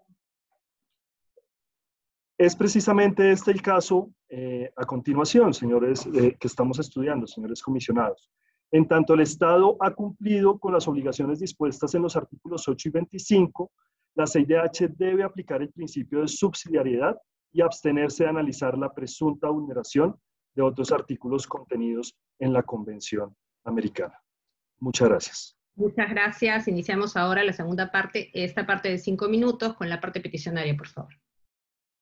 Es precisamente este el caso eh, a continuación, señores, eh, que estamos estudiando, señores comisionados. En tanto el Estado ha cumplido con las obligaciones dispuestas en los artículos ocho y veinticinco, la C I D H debe aplicar el principio de subsidiariedad y abstenerse de analizar la presunta vulneración de otros artículos contenidos en la Convención Americana. Muchas gracias. Muchas gracias. Iniciamos ahora la segunda parte, esta parte de cinco minutos, con la parte peticionaria, por favor.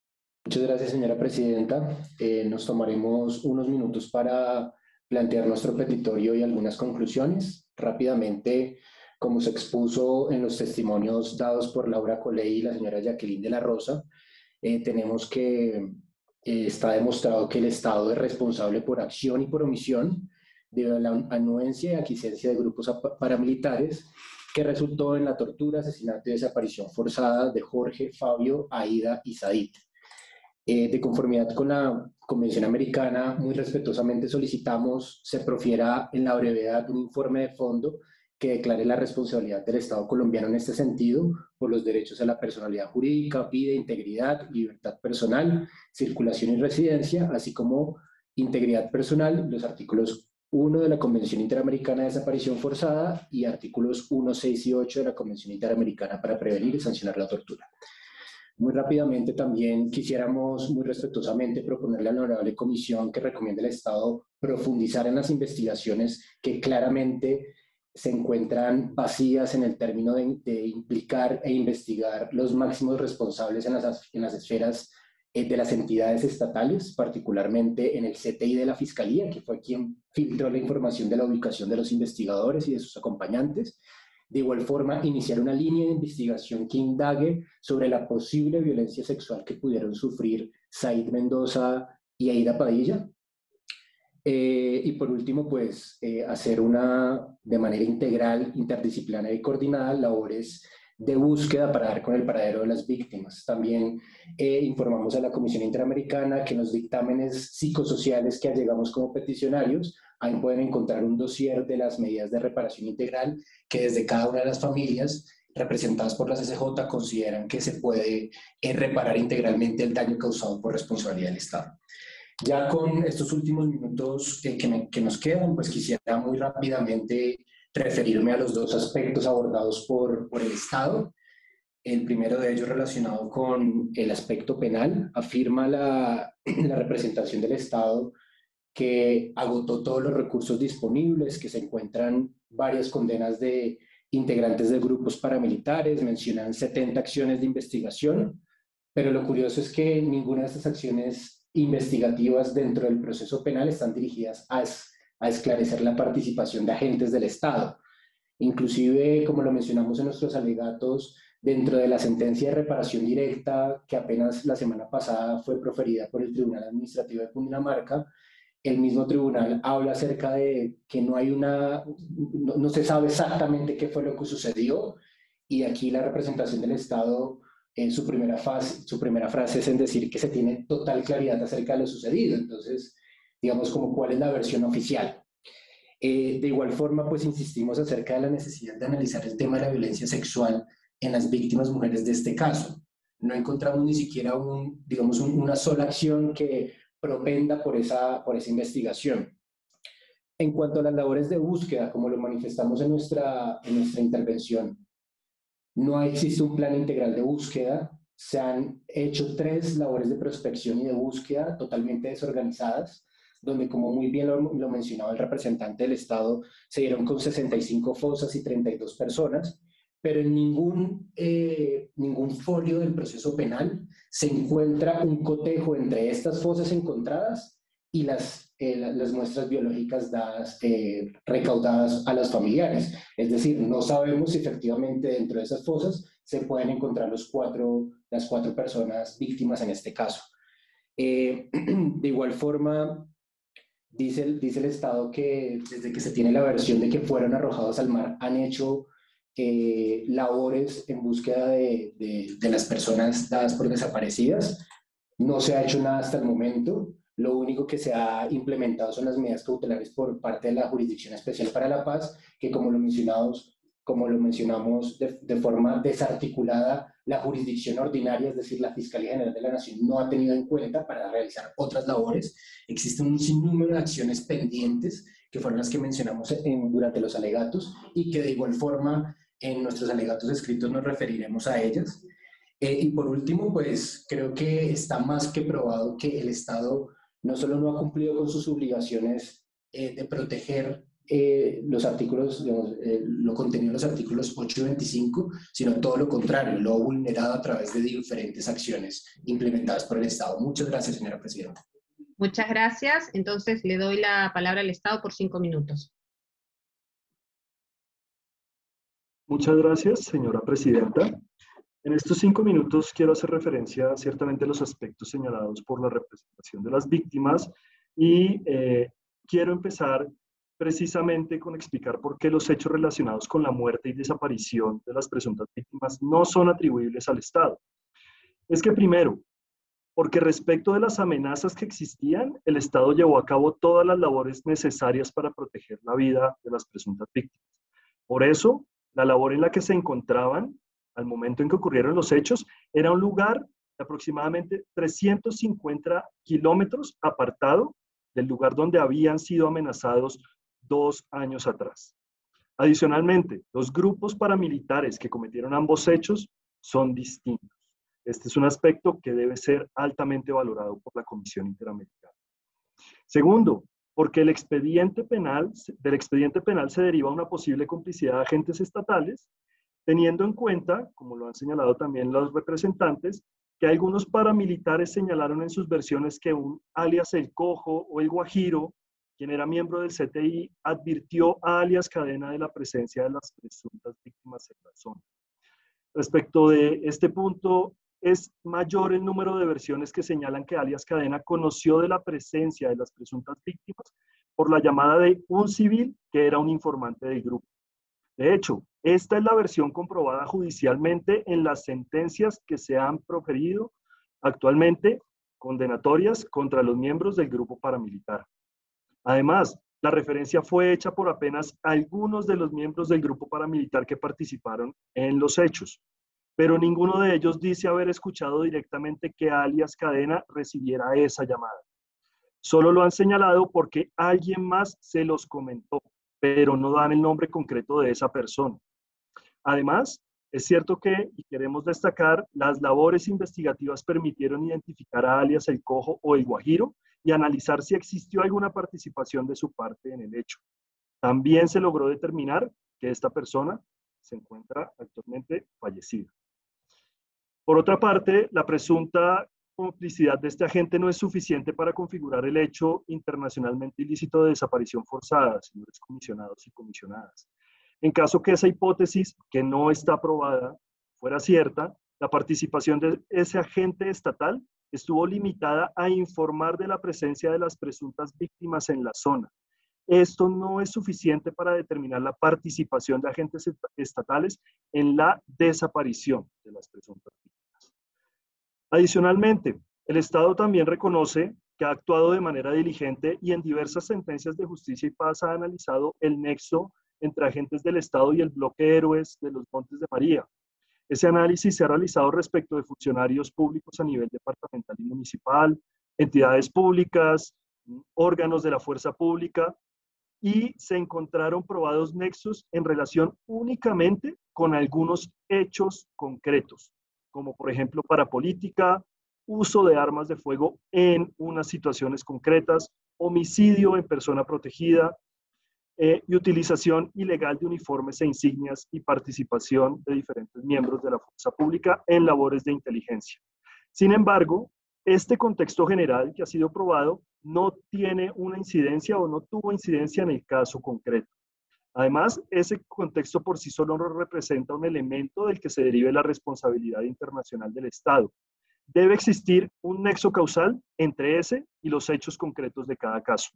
Muchas gracias, señora presidenta. Eh, nos tomaremos unos minutos para plantear nuestro petitorio y algunas conclusiones. Rápidamente, como se expuso en los testimonios dados por Laura Coley y la señora Jacqueline de la Rosa, eh, tenemos que eh, está demostrado que el Estado es responsable por acción y por omisión debido a la anuencia y aquiescencia de grupos paramilitares que resultó en la tortura, asesinato y desaparición forzada de Jorge, Fabio, Aida y Said. Eh, de conformidad con la Convención Americana, muy respetuosamente solicitamos se profiera en la brevedad un informe de fondo que declare la responsabilidad del Estado colombiano en este sentido por los derechos a la personalidad jurídica, vida, integridad, libertad personal, circulación y residencia, así como integridad personal, los artículos uno de la Convención Interamericana de Desaparición Forzada y artículos uno, seis y ocho de la Convención Interamericana para prevenir y sancionar la tortura. Muy rápidamente también quisiéramos muy respetuosamente proponerle a la honorable comisión que recomiende al Estado profundizar en las investigaciones que claramente se encuentran vacías en el término de, de implicar e investigar los máximos responsables en las, en las esferas eh, de las entidades estatales, particularmente en el C T I de la Fiscalía, que fue quien filtró la información de la ubicación de los investigadores y de sus acompañantes. De igual forma, iniciar una línea de investigación que indague sobre la posible violencia sexual que pudieron sufrir Said Mendoza y Aida Padilla. Eh, y por último, pues, eh, hacer una, de manera integral, interdisciplinaria y coordinada, labores de búsqueda para dar con el paradero de las víctimas. También eh, informamos a la Comisión Interamericana que en los dictámenes psicosociales que allegamos como peticionarios, ahí pueden encontrar un dossier de las medidas de reparación integral que desde cada una de las familias representadas por la C C J consideran que se puede eh, reparar integralmente el daño causado por responsabilidad del Estado. Ya con estos últimos minutos eh, que, me, que nos quedan, pues quisiera muy rápidamente referirme a los dos aspectos abordados por, por el Estado. El primero de ellos relacionado con el aspecto penal. Afirma la, la representación del Estado que agotó todos los recursos disponibles, que se encuentran varias condenas de integrantes de grupos paramilitares, mencionan setenta acciones de investigación, pero lo curioso es que ninguna de estas acciones investigativas dentro del proceso penal están dirigidas a, es, a esclarecer la participación de agentes del Estado. Inclusive, como lo mencionamos en nuestros alegatos, dentro de la sentencia de reparación directa que apenas la semana pasada fue proferida por el Tribunal Administrativo de Cundinamarca, el mismo tribunal habla acerca de que no hay una, no, no se sabe exactamente qué fue lo que sucedió, y aquí la representación del Estado en su primera, fase, su primera frase es en decir que se tiene total claridad acerca de lo sucedido. Entonces, digamos como cuál es la versión oficial. Eh, de igual forma, pues insistimos acerca de la necesidad de analizar el tema de la violencia sexual en las víctimas mujeres de este caso. No encontramos ni siquiera un, digamos, un, una sola acción que propenda por esa, por esa investigación. En cuanto a las labores de búsqueda, como lo manifestamos en nuestra, en nuestra intervención, no existe un plan integral de búsqueda. Se han hecho tres labores de prospección y de búsqueda totalmente desorganizadas, donde, como muy bien lo, lo mencionaba el representante del Estado, se dieron con sesenta y cinco fosas y treinta y dos personas, pero en ningún, eh, ningún folio del proceso penal se encuentra un cotejo entre estas fosas encontradas y las, eh, las muestras biológicas dadas, eh, recaudadas a los familiares. Es decir, no sabemos si efectivamente dentro de esas fosas se pueden encontrar los cuatro, las cuatro personas víctimas en este caso. Eh, de igual forma, dice el, dice el Estado que desde que se tiene la versión de que fueron arrojados al mar, han hecho Eh, labores en búsqueda de, de, de las personas dadas por desaparecidas. No se ha hecho nada hasta el momento. Lo único que se ha implementado son las medidas cautelares por parte de la Jurisdicción Especial para la Paz, que como lo mencionamos, como lo mencionamos de, de forma desarticulada, la jurisdicción ordinaria, es decir, la Fiscalía General de la Nación, no ha tenido en cuenta para realizar otras labores. Existen un sinnúmero de acciones pendientes que fueron las que mencionamos en, durante los alegatos, y que de igual forma en nuestros alegatos escritos nos referiremos a ellas. Eh, y por último, pues creo que está más que probado que el Estado no solo no ha cumplido con sus obligaciones eh, de proteger eh, los artículos, digamos, eh, lo contenido en los artículos ocho y veinticinco, sino todo lo contrario, lo ha vulnerado a través de diferentes acciones implementadas por el Estado. Muchas gracias, señora presidenta. Muchas gracias. Entonces le doy la palabra al Estado por cinco minutos. Muchas gracias, señora presidenta. En estos cinco minutos quiero hacer referencia ciertamente a los aspectos señalados por la representación de las víctimas y eh, quiero empezar precisamente con explicar por qué los hechos relacionados con la muerte y desaparición de las presuntas víctimas no son atribuibles al Estado. Es que primero, porque respecto de las amenazas que existían, el Estado llevó a cabo todas las labores necesarias para proteger la vida de las presuntas víctimas. Por eso, la labor en la que se encontraban al momento en que ocurrieron los hechos era un lugar de aproximadamente trescientos cincuenta kilómetros apartado del lugar donde habían sido amenazados dos años atrás. Adicionalmente, los grupos paramilitares que cometieron ambos hechos son distintos. Este es un aspecto que debe ser altamente valorado por la Comisión Interamericana. Segundo, porque el expediente penal, del expediente penal se deriva una posible complicidad de agentes estatales, teniendo en cuenta, como lo han señalado también los representantes, que algunos paramilitares señalaron en sus versiones que un alias El Cojo o El Guajiro, quien era miembro del C T I, advirtió a alias Cadena de la presencia de las presuntas víctimas en la zona. Respecto de este punto, es mayor el número de versiones que señalan que alias Cadena conoció de la presencia de las presuntas víctimas por la llamada de un civil que era un informante del grupo. De hecho, esta es la versión comprobada judicialmente en las sentencias que se han proferido actualmente condenatorias contra los miembros del grupo paramilitar. Además, la referencia fue hecha por apenas algunos de los miembros del grupo paramilitar que participaron en los hechos, pero ninguno de ellos dice haber escuchado directamente que alias Cadena recibiera esa llamada. Solo lo han señalado porque alguien más se los comentó, pero no dan el nombre concreto de esa persona. Además, es cierto que, y queremos destacar, las labores investigativas permitieron identificar a alias El Cojo o El Guajiro y analizar si existió alguna participación de su parte en el hecho. También se logró determinar que esta persona se encuentra actualmente fallecida. Por otra parte, la presunta complicidad de este agente no es suficiente para configurar el hecho internacionalmente ilícito de desaparición forzada, señores comisionados y comisionadas. En caso que esa hipótesis, que no está probada, fuera cierta, la participación de ese agente estatal estuvo limitada a informar de la presencia de las presuntas víctimas en la zona. Esto no es suficiente para determinar la participación de agentes estatales en la desaparición de las presuntas víctimas. Adicionalmente, el Estado también reconoce que ha actuado de manera diligente y en diversas sentencias de justicia y paz ha analizado el nexo entre agentes del Estado y el bloque Héroes de los Montes de María. Ese análisis se ha realizado respecto de funcionarios públicos a nivel departamental y municipal, entidades públicas, órganos de la fuerza pública, y se encontraron probados nexos en relación únicamente con algunos hechos concretos, como por ejemplo parapolítica, uso de armas de fuego en unas situaciones concretas, homicidio en persona protegida, Eh, y utilización ilegal de uniformes e insignias y participación de diferentes miembros de la fuerza pública en labores de inteligencia. Sin embargo, este contexto general que ha sido probado no tiene una incidencia o no tuvo incidencia en el caso concreto. Además, ese contexto por sí solo no representa un elemento del que se derive la responsabilidad internacional del Estado. Debe existir un nexo causal entre ese y los hechos concretos de cada caso.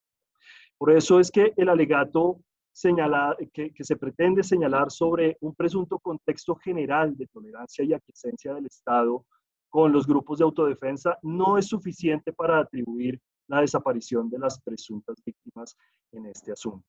Por eso es que el alegato señala, que, que se pretende señalar sobre un presunto contexto general de tolerancia y aquiescencia del Estado con los grupos de autodefensa no es suficiente para atribuir la desaparición de las presuntas víctimas en este asunto.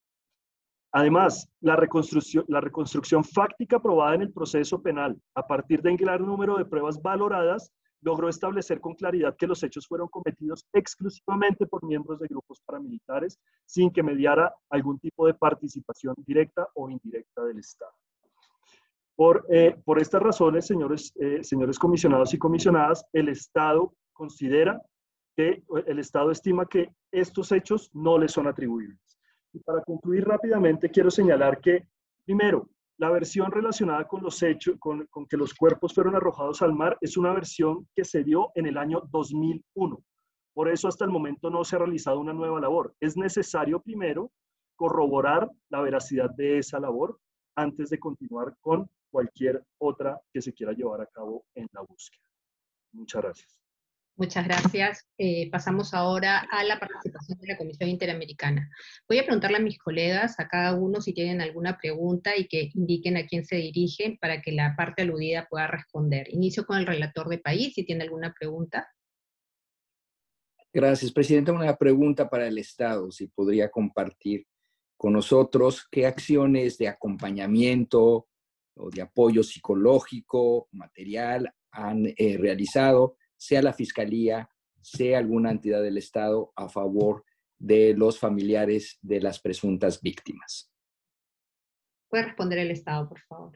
Además, la reconstrucción, la reconstrucción fáctica probada en el proceso penal a partir de un gran número de pruebas valoradas logró establecer con claridad que los hechos fueron cometidos exclusivamente por miembros de grupos paramilitares sin que mediara algún tipo de participación directa o indirecta del Estado. Por, eh, por estas razones, señores, eh, señores comisionados y comisionadas, el Estado considera que el Estado estima que estos hechos no le son atribuibles. Y para concluir rápidamente, quiero señalar que, primero, la versión relacionada con los hechos, con, con que los cuerpos fueron arrojados al mar, es una versión que se dio en el año dos mil uno. Por eso hasta el momento no se ha realizado una nueva labor. Es necesario primero corroborar la veracidad de esa labor antes de continuar con cualquier otra que se quiera llevar a cabo en la búsqueda. Muchas gracias. Muchas gracias. Eh, pasamos ahora a la participación de la Comisión Interamericana. Voy a preguntarle a mis colegas, a cada uno, si tienen alguna pregunta y que indiquen a quién se dirigen para que la parte aludida pueda responder. Inicio con el relator de país, si tiene alguna pregunta. Gracias, Presidenta. Una pregunta para el Estado, si podría compartir con nosotros qué acciones de acompañamiento o de apoyo psicológico, material han eh, realizado, sea la Fiscalía, sea alguna entidad del Estado, a favor de los familiares de las presuntas víctimas. Puede responder el Estado, por favor.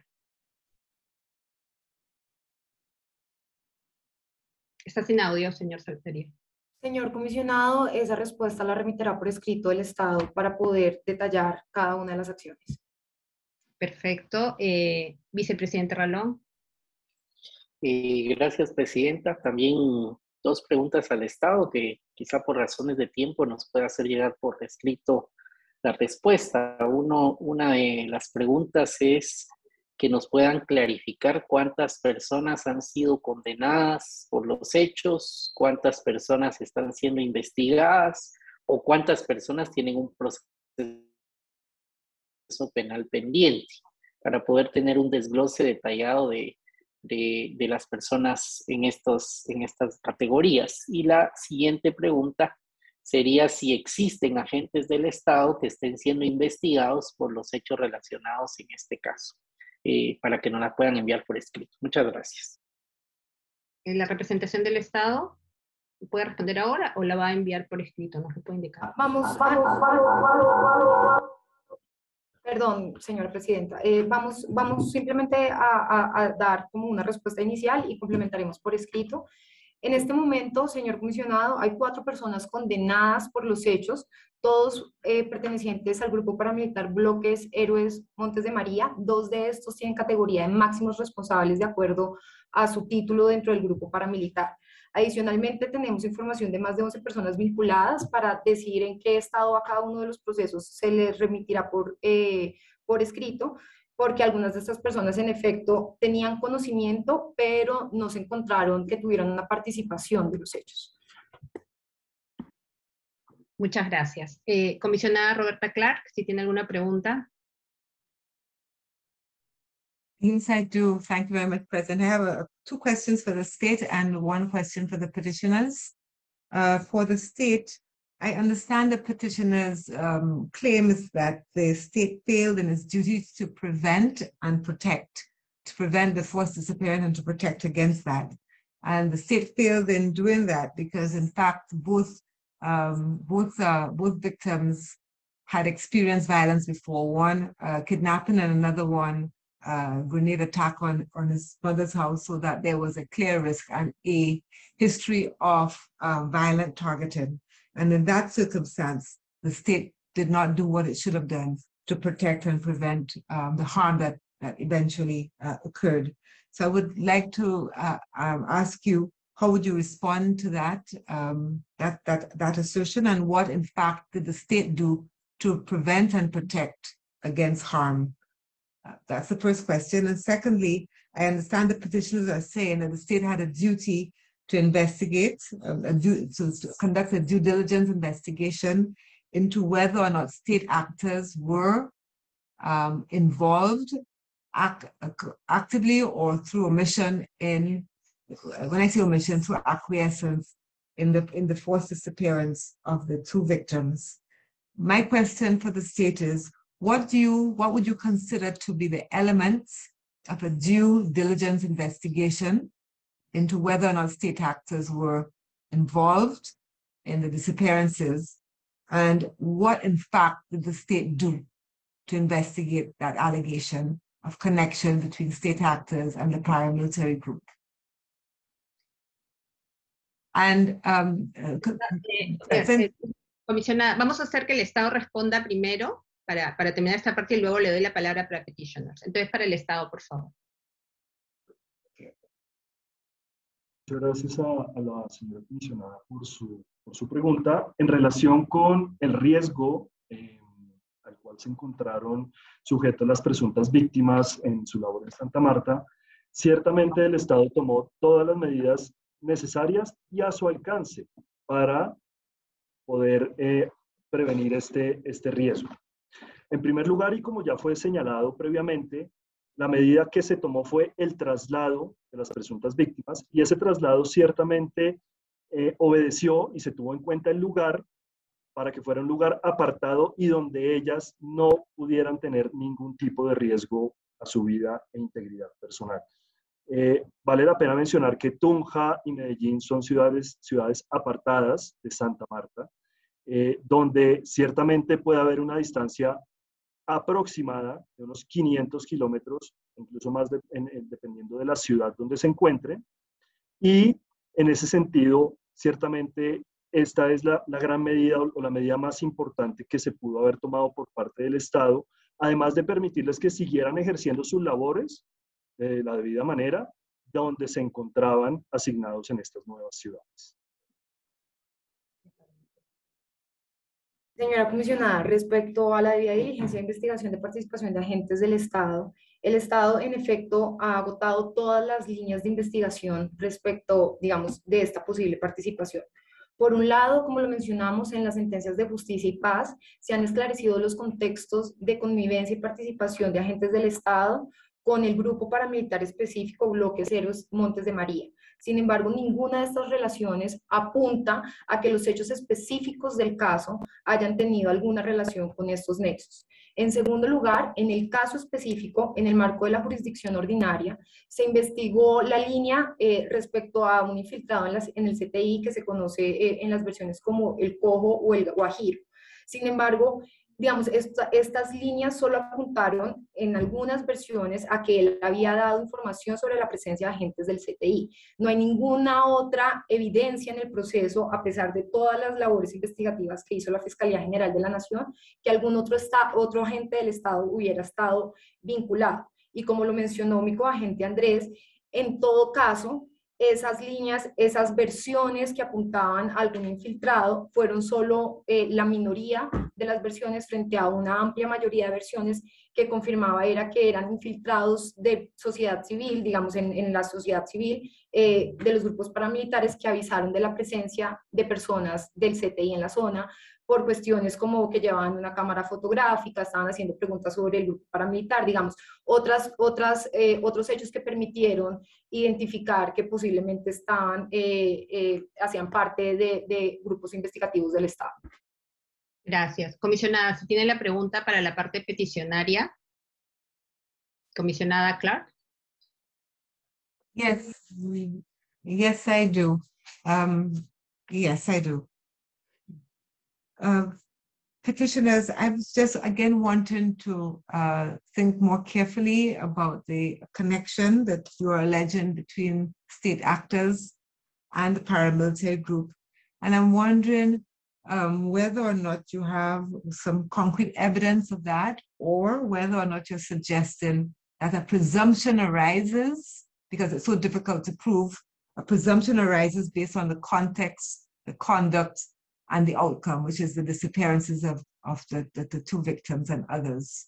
Está sin audio, señor Salcerio. Señor comisionado, esa respuesta la remitirá por escrito el Estado para poder detallar cada una de las acciones. Perfecto. Eh, Vicepresidente Ralón. Eh, gracias, Presidenta. También dos preguntas al Estado que quizá por razones de tiempo nos pueda hacer llegar por escrito la respuesta. Uno, una de las preguntas es que nos puedan clarificar cuántas personas han sido condenadas por los hechos, cuántas personas están siendo investigadas o cuántas personas tienen un proceso penal pendiente, para poder tener un desglose detallado de, de, de las personas en, estos, en estas categorías. Y la siguiente pregunta sería si existen agentes del Estado que estén siendo investigados por los hechos relacionados en este caso. Eh, para que nos la puedan enviar por escrito. Muchas gracias. ¿La representación del Estado puede responder ahora o la va a enviar por escrito? ¿Nos lo puede indicar? Vamos, vamos, vamos. Perdón, señora presidenta. Eh, vamos, vamos simplemente a, a, a dar como una respuesta inicial y complementaremos por escrito. En este momento, señor comisionado, hay cuatro personas condenadas por los hechos, todos eh, pertenecientes al grupo paramilitar Bloques Héroes Montes de María. Dos de estos tienen categoría de máximos responsables de acuerdo a su título dentro del grupo paramilitar. Adicionalmente, tenemos información de más de once personas vinculadas para decidir en qué estado a cada uno de los procesos se les remitirá por, eh, por escrito, porque algunas de estas personas en efecto tenían conocimiento, pero no se encontraron que tuvieran una participación de los hechos. Muchas gracias. Eh, comisionada Roberta Clark, si tiene alguna pregunta. Yes, I do. Thank you very much, President. I have uh, two questions for the state and one question for the petitioners. Uh, for the state, I understand the petitioner's um, claim is that the state failed in its duties to prevent and protect, to prevent the forced disappearance and to protect against that. And the state failed in doing that because, in fact, both um, both uh, both victims had experienced violence before. One uh, kidnapping and another one uh, grenade attack on on his mother's house, so that there was a clear risk and a history of uh, violent targeting. And in that circumstance, the state did not do what it should have done to protect and prevent um, the harm that, that eventually uh, occurred. So I would like to uh, um, ask you, how would you respond to that, um, that, that, that assertion, and what in fact did the state do to prevent and protect against harm? Uh, that's the first question. And secondly, I understand the petitioners are saying that the state had a duty to investigate, um, a due, to, to conduct a due diligence investigation into whether or not state actors were um, involved act, actively or through omission in, when I say omission, through acquiescence in the, in the forced disappearance of the two victims. My question for the state is, what do you, what would you consider to be the elements of a due diligence investigation into whether or not state actors were involved in the disappearances, and what in fact did the state do to investigate that allegation of connection between state actors and the paramilitary group? And um, uh, Yes, Comisionada, vamos a hacer que el Estado responda primero para, para terminar esta parte y luego le doy la palabra para petitioners. Entonces, para el Estado, por favor. Muchas gracias a, a la señora comisionada por su, por su pregunta. En relación con el riesgo eh, al cual se encontraron sujetas las presuntas víctimas en su labor en Santa Marta, ciertamente el Estado tomó todas las medidas necesarias y a su alcance para poder eh, prevenir este, este riesgo. En primer lugar, y como ya fue señalado previamente, la medida que se tomó fue el traslado de las presuntas víctimas, y ese traslado ciertamente eh, obedeció y se tuvo en cuenta el lugar para que fuera un lugar apartado y donde ellas no pudieran tener ningún tipo de riesgo a su vida e integridad personal. Eh, vale la pena mencionar que Tunja y Medellín son ciudades, ciudades apartadas de Santa Marta, eh, donde ciertamente puede haber una distancia aproximada de unos quinientos kilómetros, incluso más de, en, en, dependiendo de la ciudad donde se encuentre, y en ese sentido, ciertamente, esta es la, la gran medida o la medida más importante que se pudo haber tomado por parte del Estado, además de permitirles que siguieran ejerciendo sus labores de la debida manera, donde se encontraban asignados en estas nuevas ciudades. Señora comisionada, respecto a la debida diligencia de investigación de participación de agentes del Estado, el Estado en efecto ha agotado todas las líneas de investigación respecto, digamos, de esta posible participación. Por un lado, como lo mencionamos en las sentencias de justicia y paz, se han esclarecido los contextos de convivencia y participación de agentes del Estado con el grupo paramilitar específico Bloque Ceros Montes de María. Sin embargo, ninguna de estas relaciones apunta a que los hechos específicos del caso hayan tenido alguna relación con estos nexos. En segundo lugar, en el caso específico, en el marco de la jurisdicción ordinaria, se investigó la línea eh, respecto a un infiltrado en, las, en el C T I que se conoce eh, en las versiones como el Cojo o el Guajiro. Sin embargo, digamos, esta, estas líneas solo apuntaron en algunas versiones a que él había dado información sobre la presencia de agentes del C T I. No hay ninguna otra evidencia en el proceso, a pesar de todas las labores investigativas que hizo la Fiscalía General de la Nación, que algún otro, está, otro agente del Estado hubiera estado vinculado. Y como lo mencionó mi coagente Andrés, en todo caso, esas líneas, esas versiones que apuntaban a algún infiltrado fueron solo eh, la minoría de las versiones frente a una amplia mayoría de versiones que confirmaba era que eran infiltrados de sociedad civil, digamos en, en la sociedad civil, eh, de los grupos paramilitares que avisaron de la presencia de personas del C T I en la zona, por cuestiones como que llevaban una cámara fotográfica, estaban haciendo preguntas sobre el grupo paramilitar, digamos, otras, otras, eh, otros hechos que permitieron identificar que posiblemente estaban, eh, eh, hacían parte de, de grupos investigativos del Estado. Gracias. Comisionada, si tiene la pregunta para la parte peticionaria. Comisionada Clark. Yes, yes, I do. Um, yes, I do. Uh, petitioners, I was just again wanting to uh, think more carefully about the connection that you are alleging between state actors and the paramilitary group. And I'm wondering um, whether or not you have some concrete evidence of that, or whether or not you're suggesting that a presumption arises, because it's so difficult to prove, a presumption arises based on the context, the conduct, and the outcome, which is the disappearances of, of the, the, the two victims and others.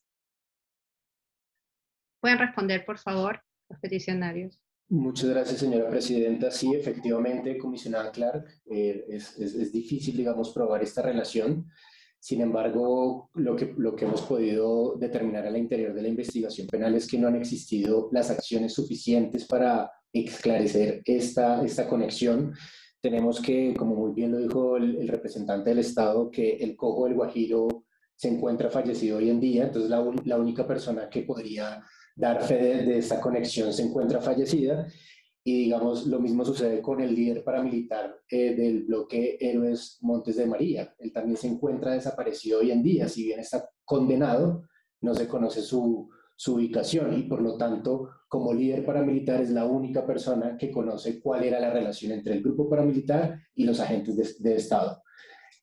¿Pueden responder, por favor, los peticionarios? Muchas gracias, señora presidenta. Sí, efectivamente, comisionada Clark, eh, es, es, es difícil, digamos, probar esta relación. Sin embargo, lo que, lo que hemos podido determinar al interior de la investigación penal es que no han existido las acciones suficientes para esclarecer esta, esta conexión. Tenemos que, como muy bien lo dijo el, el representante del Estado, que el Cojo del Guajiro se encuentra fallecido hoy en día, entonces la, un, la única persona que podría dar fe de, de esta conexión se encuentra fallecida, y digamos lo mismo sucede con el líder paramilitar eh, del bloque Héroes Montes de María. Él también se encuentra desaparecido hoy en día, si bien está condenado, no se conoce su, su ubicación, y por lo tanto, como líder paramilitar es la única persona que conoce cuál era la relación entre el grupo paramilitar y los agentes de, de Estado.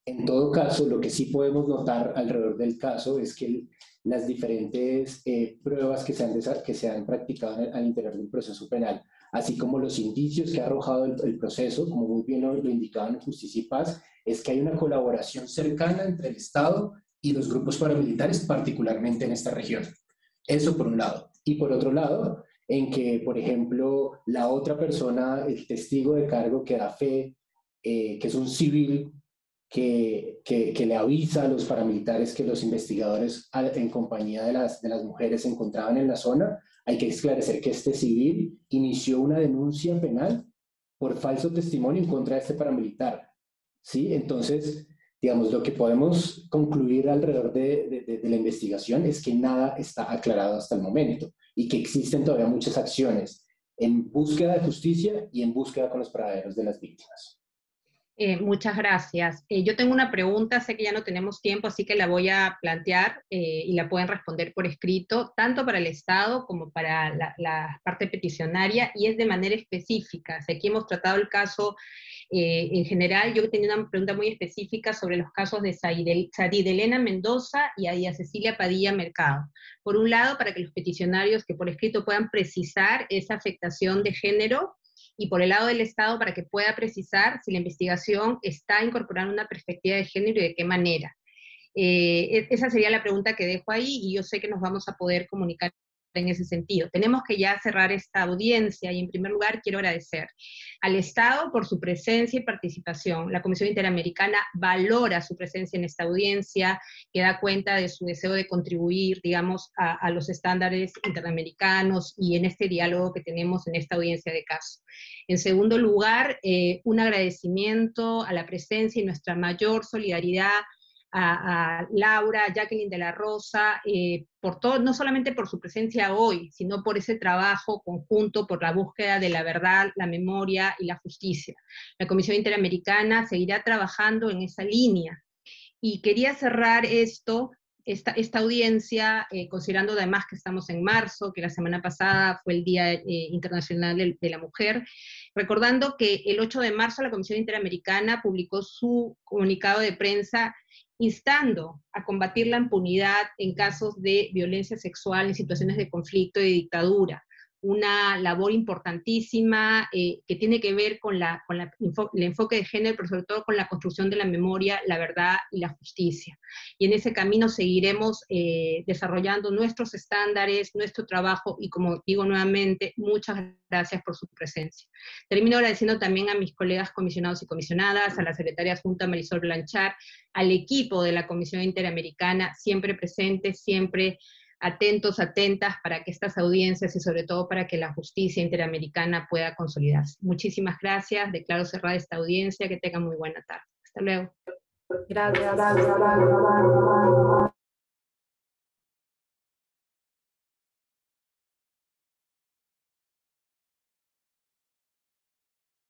En todo caso, lo que sí podemos notar alrededor del caso es que las diferentes eh, pruebas que se, han que se han practicado en el, al interior del proceso penal, así como los indicios que ha arrojado el, el proceso, como muy bien lo, lo indicaban en Justicia y Paz, es que hay una colaboración cercana entre el Estado y los grupos paramilitares, particularmente en esta región. Eso por un lado. Y por otro lado, en que, por ejemplo, la otra persona, el testigo de cargo que da fe, eh, que es un civil, Que, que, que le avisa a los paramilitares que los investigadores en compañía de las, de las mujeres se encontraban en la zona, hay que esclarecer que este civil inició una denuncia penal por falso testimonio en contra de este paramilitar. ¿Sí? Entonces, digamos, lo que podemos concluir alrededor de, de, de la investigación es que nada está aclarado hasta el momento y que existen todavía muchas acciones en búsqueda de justicia y en búsqueda con los paraderos de las víctimas. Eh, muchas gracias. Eh, yo tengo una pregunta, sé que ya no tenemos tiempo, así que la voy a plantear eh, y la pueden responder por escrito, tanto para el Estado como para la, la parte peticionaria, y es de manera específica. O sea, aquí hemos tratado el caso eh, en general. Yo tenía una pregunta muy específica sobre los casos de Sarid Elena Mendoza y a Cecilia Padilla Mercado. Por un lado, para que los peticionarios que por escrito puedan precisar esa afectación de género, y por el lado del Estado para que pueda precisar si la investigación está incorporando una perspectiva de género y de qué manera. Eh, esa sería la pregunta que dejo ahí, y yo sé que nos vamos a poder comunicar en ese sentido. Tenemos que ya cerrar esta audiencia, y en primer lugar quiero agradecer al Estado por su presencia y participación. La Comisión Interamericana valora su presencia en esta audiencia, que da cuenta de su deseo de contribuir, digamos, a, a los estándares interamericanos y en este diálogo que tenemos en esta audiencia de caso. En segundo lugar, eh, un agradecimiento a la presencia y nuestra mayor solidaridad a, a Laura, a Jacqueline de la Rosa, eh, por todo, no solamente por su presencia hoy, sino por ese trabajo conjunto, por la búsqueda de la verdad, la memoria y la justicia. La Comisión Interamericana seguirá trabajando en esa línea. Y quería cerrar esto, esta, esta audiencia, eh, considerando además que estamos en marzo, que la semana pasada fue el Día eh, Internacional de, de la Mujer, recordando que el ocho de marzo la Comisión Interamericana publicó su comunicado de prensa instando a combatir la impunidad en casos de violencia sexual en situaciones de conflicto y de dictadura. Una labor importantísima eh, que tiene que ver con, la, con la, el enfoque de género, pero sobre todo con la construcción de la memoria, la verdad y la justicia. Y en ese camino seguiremos eh, desarrollando nuestros estándares, nuestro trabajo, y como digo nuevamente, muchas gracias por su presencia. Termino agradeciendo también a mis colegas comisionados y comisionadas, a la secretaria adjunta Marisol Blanchard, al equipo de la Comisión Interamericana, siempre presente, siempre atentos, atentas para que estas audiencias y sobre todo para que la justicia interamericana pueda consolidarse. Muchísimas gracias, declaro cerrada esta audiencia, que tengan muy buena tarde. Hasta luego. Gracias.